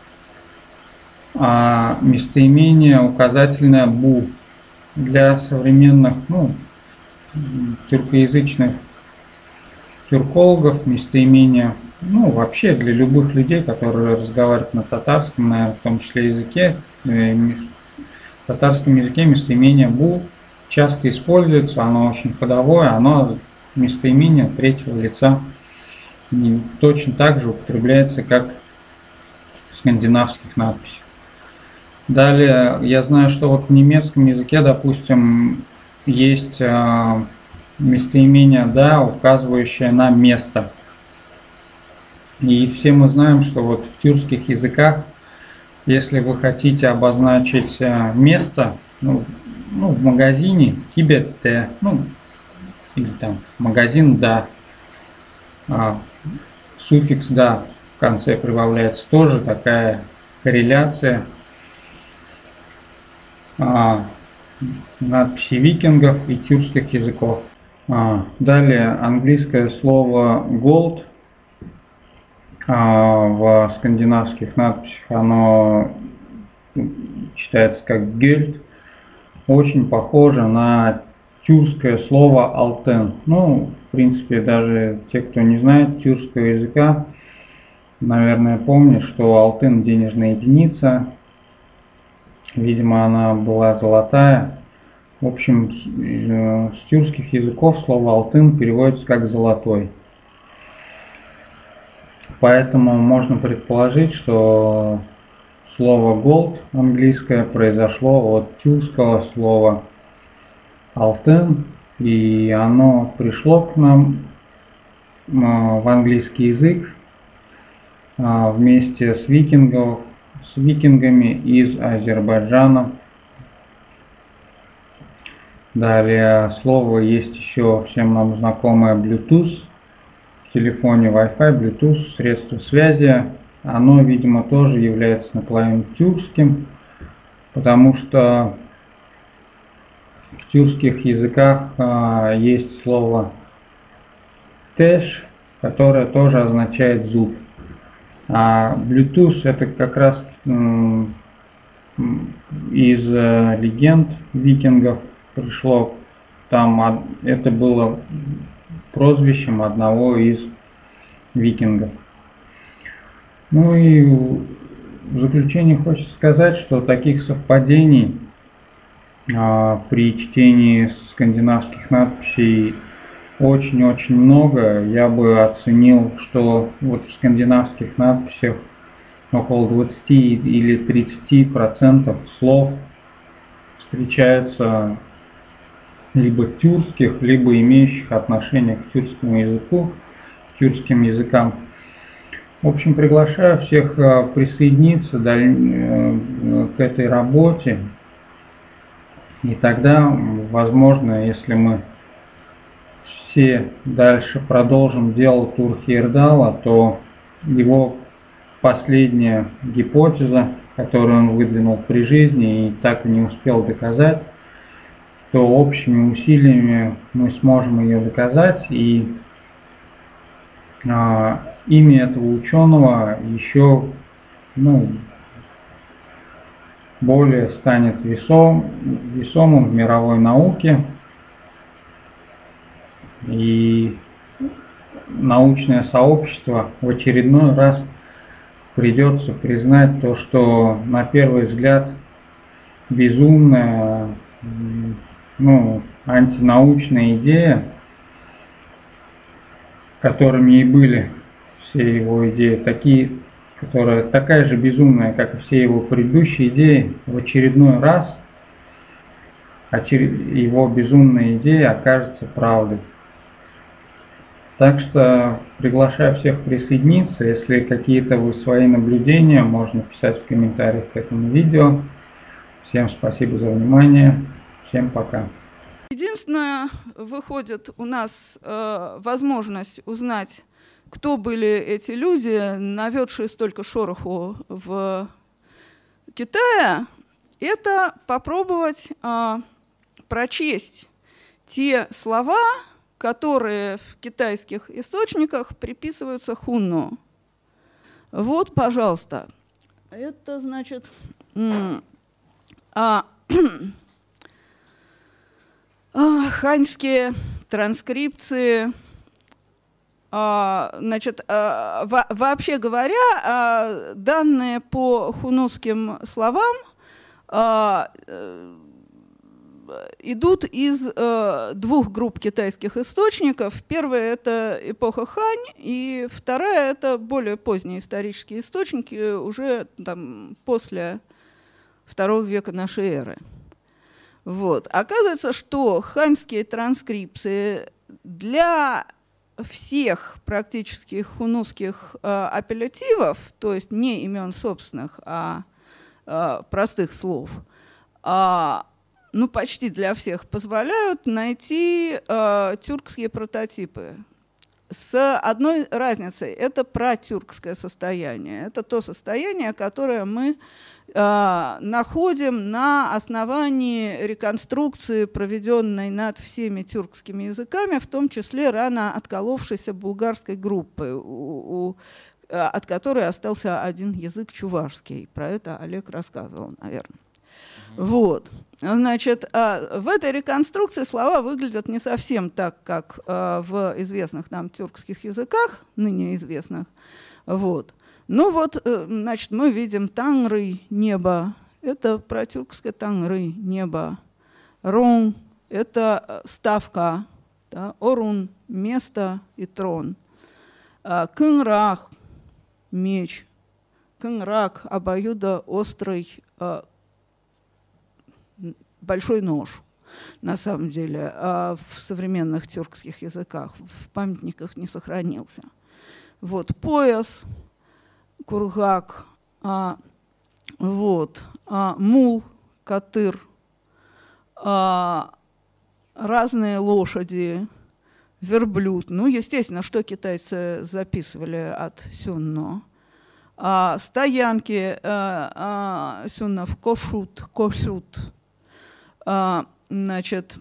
а, местоимение указательное «бу». Для современных, ну, тюркоязычных тюркологов местоимение, ну, вообще для любых людей, которые разговаривают на татарском, наверное, в том числе языке, в татарском языке местоимение «бу» часто используется, оно очень ходовое, оно местоимение третьего лица точно так же употребляется, как в скандинавских надписях. Далее, я знаю, что вот в немецком языке, допустим, есть э, местоимение «да», указывающее на место. И все мы знаем, что вот в тюркских языках, если вы хотите обозначить э, место, ну, ну, в магазине «кибетте», ну, или там магазин «да», а, суффикс «да» в конце прибавляется, тоже такая корреляция а, надписи викингов и тюркских языков. А, далее английское слово gold в скандинавских надписях оно читается как гельт, очень похоже на тюркское слово алтын. Ну, в принципе, даже те, кто не знает тюркского языка, наверное, помнят, что алтын — денежная единица. Видимо, она была золотая. В общем, с тюркских языков слово алтын переводится как золотой. Поэтому можно предположить, что слово gold английское произошло от тюркского слова алтын, и оно пришло к нам в английский язык вместе с викингов, с викингами из Азербайджана. Далее слово есть еще всем нам знакомое Bluetooth. В телефоне Wi-Fi, Bluetooth, средство связи. Оно, видимо, тоже является наполовину тюркским, потому что в тюркских языках а, есть слово тэш, которое тоже означает зуб. А Bluetooth — это как раз м, из э, легенд викингов пришло. Там это было прозвищем одного из викингов. Ну и в заключение хочется сказать, что таких совпадений а, при чтении скандинавских надписей очень-очень много. Я бы оценил, что вот в скандинавских надписях около двадцати или тридцати процентов слов встречается либо тюркских, либо имеющих отношение к тюркскому языку, к тюркским языкам. В общем, приглашаю всех присоединиться к этой работе. И тогда, возможно, если мы все дальше продолжим дело Турхи-Эрдала, то его последняя гипотеза, которую он выдвинул при жизни и так и не успел доказать, то общими усилиями мы сможем ее доказать, и а, имя этого ученого еще ну, более станет весом, весомым в мировой науке, и научное сообщество в очередной раз придется признать то, что на первый взгляд безумная, ну, антинаучная идея, которыми и были все его идеи, такие, которая такая же безумная, как и все его предыдущие идеи, в очередной раз его безумная идея окажется правдой. Так что приглашаю всех присоединиться. Если какие-то вы свои наблюдения, можно писать в комментариях к этому видео. Всем спасибо за внимание. Всем пока. Единственное, выходит у нас э, возможность узнать, кто были эти люди, наведшие столько шороху в Китае, это попробовать э, прочесть те слова, которые в китайских источниках приписываются хунну. Вот, пожалуйста. Это значит... А, ханьские транскрипции. А, значит, а, во, вообще говоря, а, данные по хунусским словам а, идут из э, двух групп китайских источников. Первая — это эпоха Хань, и вторая — это более поздние исторические источники, уже там, после второго века нашей эры. Вот. Оказывается, что ханьские транскрипции для всех практически хунусских э, апеллятивов, то есть не имен собственных, а э, простых слов, э, ну, почти для всех позволяют найти э, тюркские прототипы. С одной разницей — это протюркское состояние. Это то состояние, которое мы э, находим на основании реконструкции, проведенной над всеми тюркскими языками, в том числе рано отколовшейся булгарской группы. У, у от которой остался один язык чувашский. Про это Олег рассказывал, наверное. Mm-hmm. Вот. Значит, в этой реконструкции слова выглядят не совсем так, как в известных нам тюркских языках, ныне известных. Вот. Ну вот, значит, мы видим Тангры, небо. Это протюркское Тангры, небо. Рон – это ставка. Да? Орун – место и трон. Кынрах – меч. Кынрак – обоюдоострый большой нож. На самом деле, в современных тюркских языках, в памятниках не сохранился. Вот пояс, кургак, а, вот, а, мул, катыр, а, разные лошади, верблюд. Ну, естественно, что китайцы записывали от сюнно. А, стоянки а, а, сюннов, кошут, кошут. А, значит,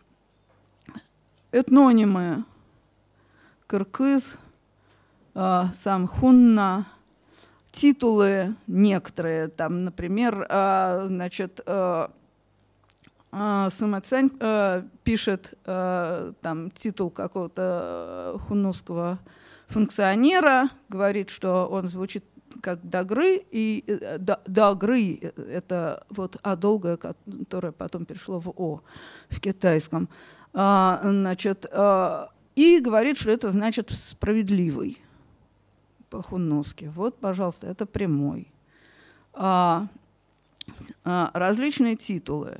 этнонимы кыргыз, а, сам хунна, титулы некоторые, там, например, а, значит, а, а, Сыма Цянь а, пишет а, там титул какого-то хуннусского функционера, говорит, что он звучит как Дагры, и Дагры — это вот А долгое, которое потом перешло в О в китайском. А, значит, а, и говорит, что это значит справедливый по-хуннусски. Вот, пожалуйста, это прямой. А, а, различные титулы.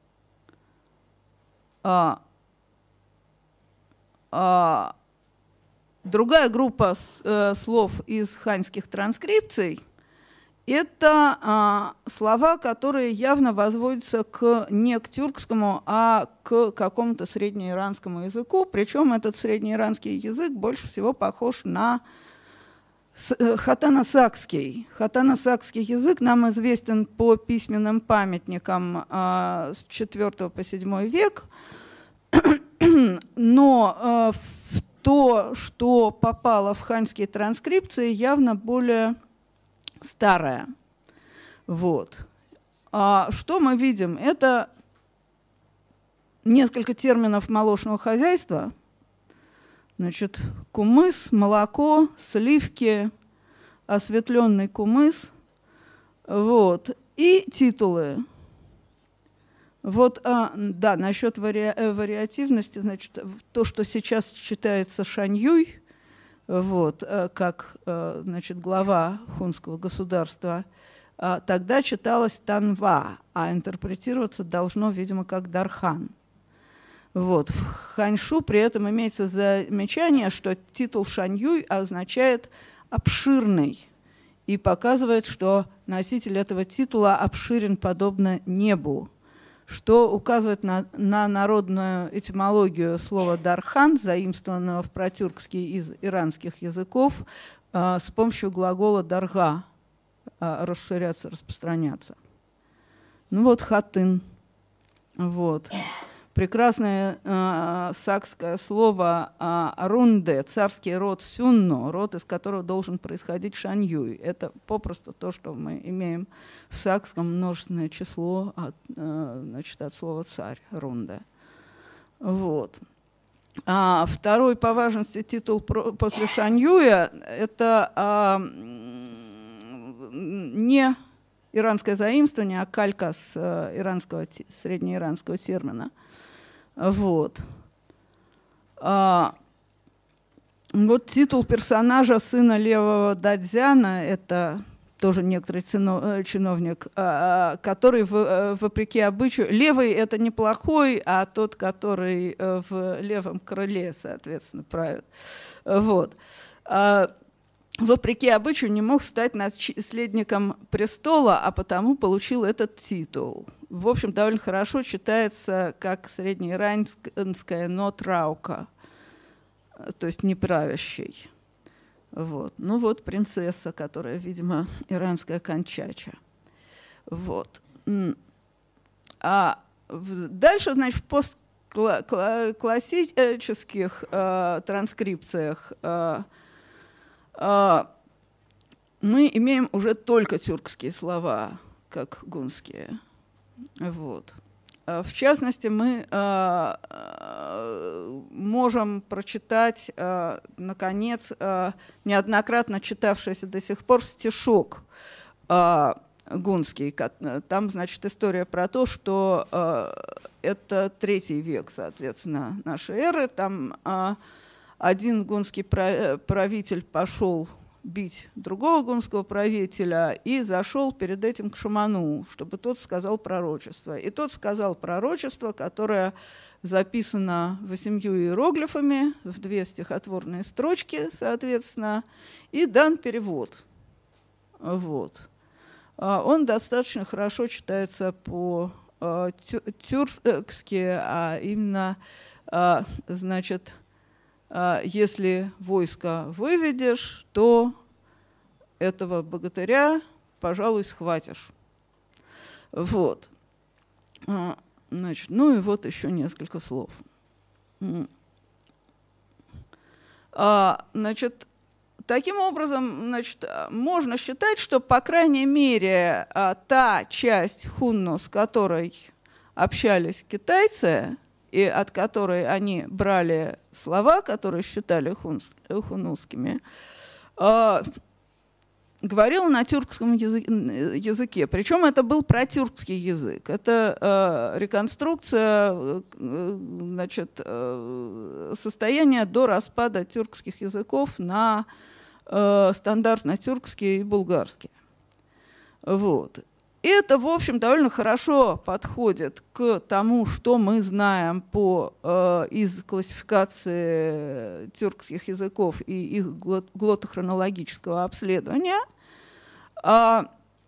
А, а, Другая группа э, слов из ханьских транскрипций – это э, слова, которые явно возводятся к, не к тюркскому, а к какому-то среднеиранскому языку. Причем этот среднеиранский язык больше всего похож на э, хатанасакский. Хатанасакский язык нам известен по письменным памятникам э, с четвёртого по седьмой век, но э, в то, что попало в ханьские транскрипции, явно более старое. Вот. А что мы видим? Это несколько терминов молочного хозяйства. Значит, кумыс, молоко, сливки, осветленный кумыс. Вот. И титулы. Вот, а, да, насчет вари... вариативности, значит, то, что сейчас читается Шаньюй, вот, как, значит, глава хунского государства, тогда читалось Танва, а интерпретироваться должно, видимо, как Дархан. Вот. В ханьшу при этом имеется замечание, что титул Шаньюй означает «обширный» и показывает, что носитель этого титула обширен подобно небу, что указывает на, на народную этимологию слова «дархан», заимствованного в протюркский из иранских языков, э, с помощью глагола «дарга» э, – расширяться, распространяться. Ну вот хатын. Вот. Прекрасное э, сакское слово э, «рунде», царский род сюнно, род, из которого должен происходить шаньюй. Это попросту то, что мы имеем в сакском множественное число от, э, значит, от слова «царь», рунде. Вот. А второй по важности титул про, после шаньюя – это э, не иранское заимствование, а калька с э, иранского, среднеиранского термина. Вот. А, вот титул персонажа сына левого Дадзяна, это тоже некоторый цино, чиновник, а, который, в, вопреки обычаю, левый – это не плохой, а тот, который в левом крыле, соответственно, правит. Вот. А, вопреки обычаю не мог стать наследником престола, а потому получил этот титул. В общем, довольно хорошо читается как среднеиранская «но-траука», то есть неправящий. Вот. Ну вот принцесса, которая, видимо, иранская кончача. Вот. А дальше, значит, в постклассических э, транскрипциях э, э, мы имеем уже только тюркские слова, как гунские. Вот. В частности, мы э, э, можем прочитать, э, наконец, э, неоднократно читавшийся до сих пор стишок э, гунский. Там, значит, история про то, что э, это третий век, соответственно, нашей эры. Там э, один гунский правитель пошел бить другого гунского правителя и зашел перед этим к шаману, чтобы тот сказал пророчество. И тот сказал пророчество, которое записано восемью иероглифами в две стихотворные строчки, соответственно, и дан перевод. Вот. Он достаточно хорошо читается по-тюркски, а именно, значит, если войско выведешь, то этого богатыря, пожалуй, схватишь. Вот. Значит, ну и вот еще несколько слов. Значит, таким образом, значит, можно считать, что, по крайней мере, та часть хунну, с которой общались китайцы, и от которой они брали слова, которые считали хунусскими, э, говорил на тюркском языке. Причем это был протюркский язык. Это э, реконструкция э, значит, э, состояния до распада тюркских языков на э, стандартно тюркский и булгарский. Вот. И это, в общем, довольно хорошо подходит к тому, что мы знаем по, э, из классификации тюркских языков и их глоттохронологического обследования, а,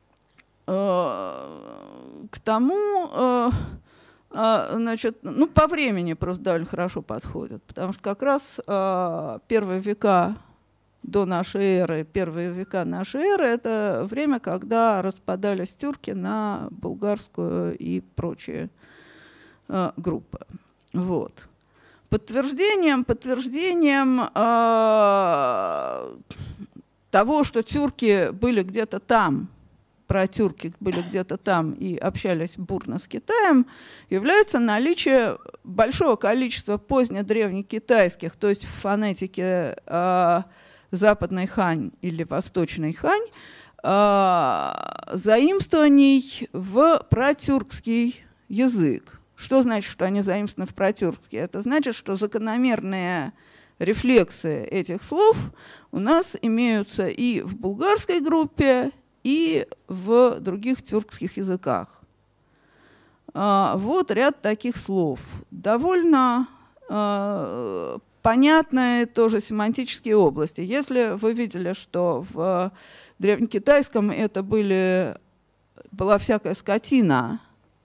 э, к тому, э, э, значит, ну, по времени просто довольно хорошо подходит, потому что как раз э, первые века до нашей эры, первые века нашей эры, это время, когда распадались тюрки на булгарскую и прочие э, группы. Вот. Подтверждением, подтверждением э, того, что тюрки были где-то там, про тюрки были где-то там и общались бурно с Китаем, является наличие большого количества позднедревнекитайских, то есть в фонетике э, западной хань или восточной хань, э, заимствований в протюркский язык. Что значит, что они заимствованы в протюркский? Это значит, что закономерные рефлексы этих слов у нас имеются и в булгарской группе, и в других тюркских языках. Э, вот ряд таких слов. Довольно э, понятные тоже семантические области. Если вы видели, что в древнекитайском это были, была всякая скотина,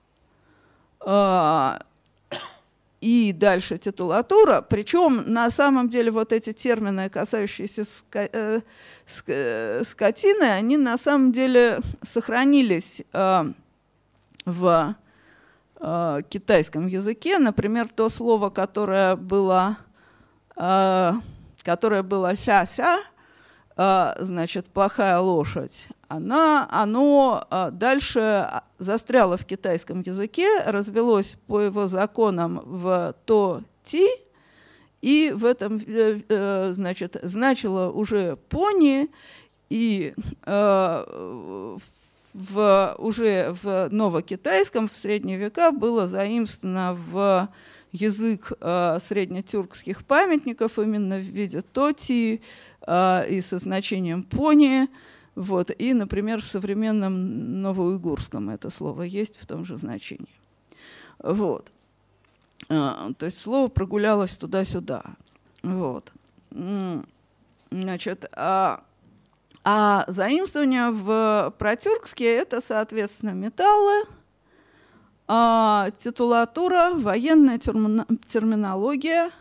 э, и дальше титулатура, причем на самом деле вот эти термины, касающиеся ска э, ска скотины, они на самом деле сохранились э, в э, китайском языке. Например, то слово, которое было которое было ся-ся, значит, плохая лошадь, она, оно дальше застряло в китайском языке, развелось по его законам в то-ти, и в этом, значит, значило уже пони, и в, уже в новокитайском, в средние века, было заимствовано в язык э, среднетюркских памятников именно в виде тоти э, и со значением пони. Вот. И, например, в современном новоуйгурском это слово есть в том же значении. Вот. Э, то есть слово прогулялось туда-сюда. Вот. Значит, а, а заимствования в протюркске — это, соответственно, металлы, А, титулатура, военная терминология,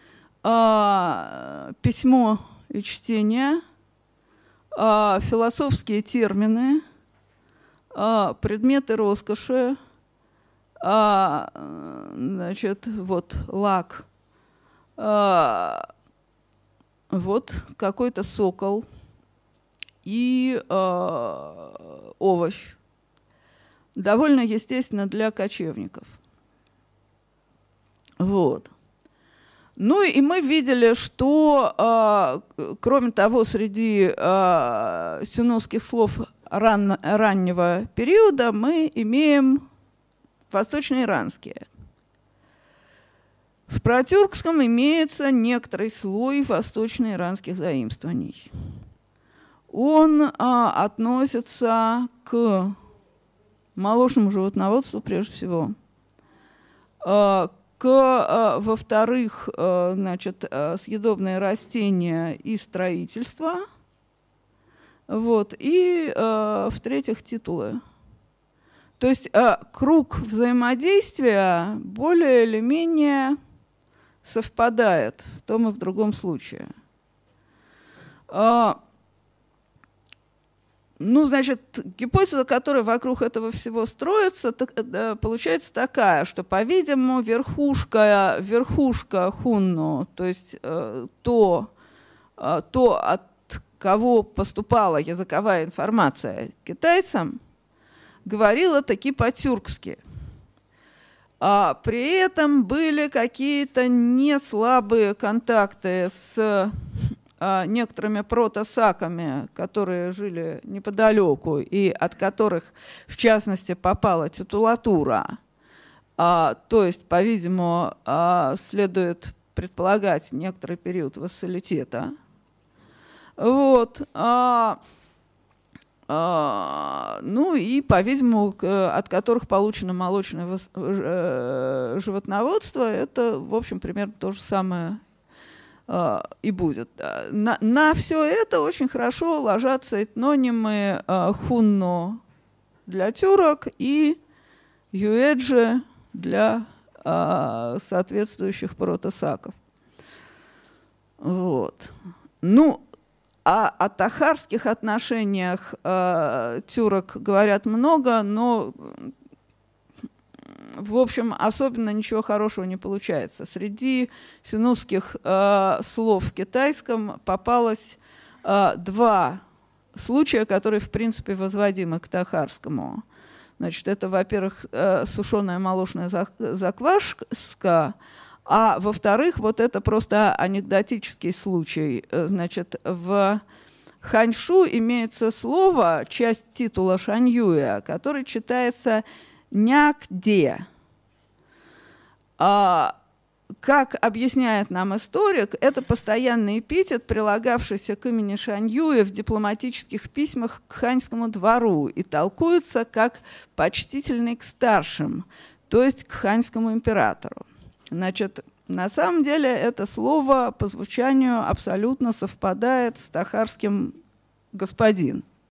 а, письмо и чтение, а, философские термины, а, предметы роскоши, а, значит, вот лак, а, вот какой-то сокол и э, овощ. Довольно естественно для кочевников. Вот. Ну и мы видели, что, э, кроме того, среди э, сюнусских слов ран, раннего периода мы имеем восточноиранские. В протюркском имеется некоторый слой восточноиранских заимствований. Он э, относится к молочному животноводству прежде всего, э, к, во-вторых, значит, съедобные растения и строительство, вот, и, в-третьих, титулы. То есть круг взаимодействия более или менее совпадает в том и в другом случае. Ну, значит, гипотеза, которая вокруг этого всего строится, так, да, получается такая, что, по-видимому, верхушка, верхушка хунну, то есть э, то, э, то, от кого поступала языковая информация китайцам, говорила таки по-тюркски. А при этом были какие-то неслабые контакты с некоторыми протосаками, которые жили неподалеку и от которых, в частности, попала титулатура. А, то есть, по-видимому, а, следует предполагать некоторый период вассалитета. Вот. А, а, ну и, по-видимому, от которых получено молочное вос, э, животноводство. Это, в общем, примерно то же самое и будет. На, на все это очень хорошо ложатся этнонимы э, хунну для тюрок и юэджи для э, соответствующих протосаков. Вот. Ну, а о тахарских отношениях э, тюрок говорят много, но в общем, особенно ничего хорошего не получается. Среди сюнусских э, слов в китайском попалось э, два случая, которые, в принципе, возводимы к тахарскому. Значит, это, во-первых, э, сушеная молочная закваска, а во-вторых, вот это просто анекдотический случай. Значит, в ханьшу имеется слово, часть титула шаньюя, который читается «някде». А, как объясняет нам историк, это постоянный эпитет, прилагавшийся к имени Шаньюя в дипломатических письмах к ханьскому двору и толкуется как почтительный к старшим, то есть к ханьскому императору. Значит, на самом деле это слово по звучанию абсолютно совпадает с тахарским «господин».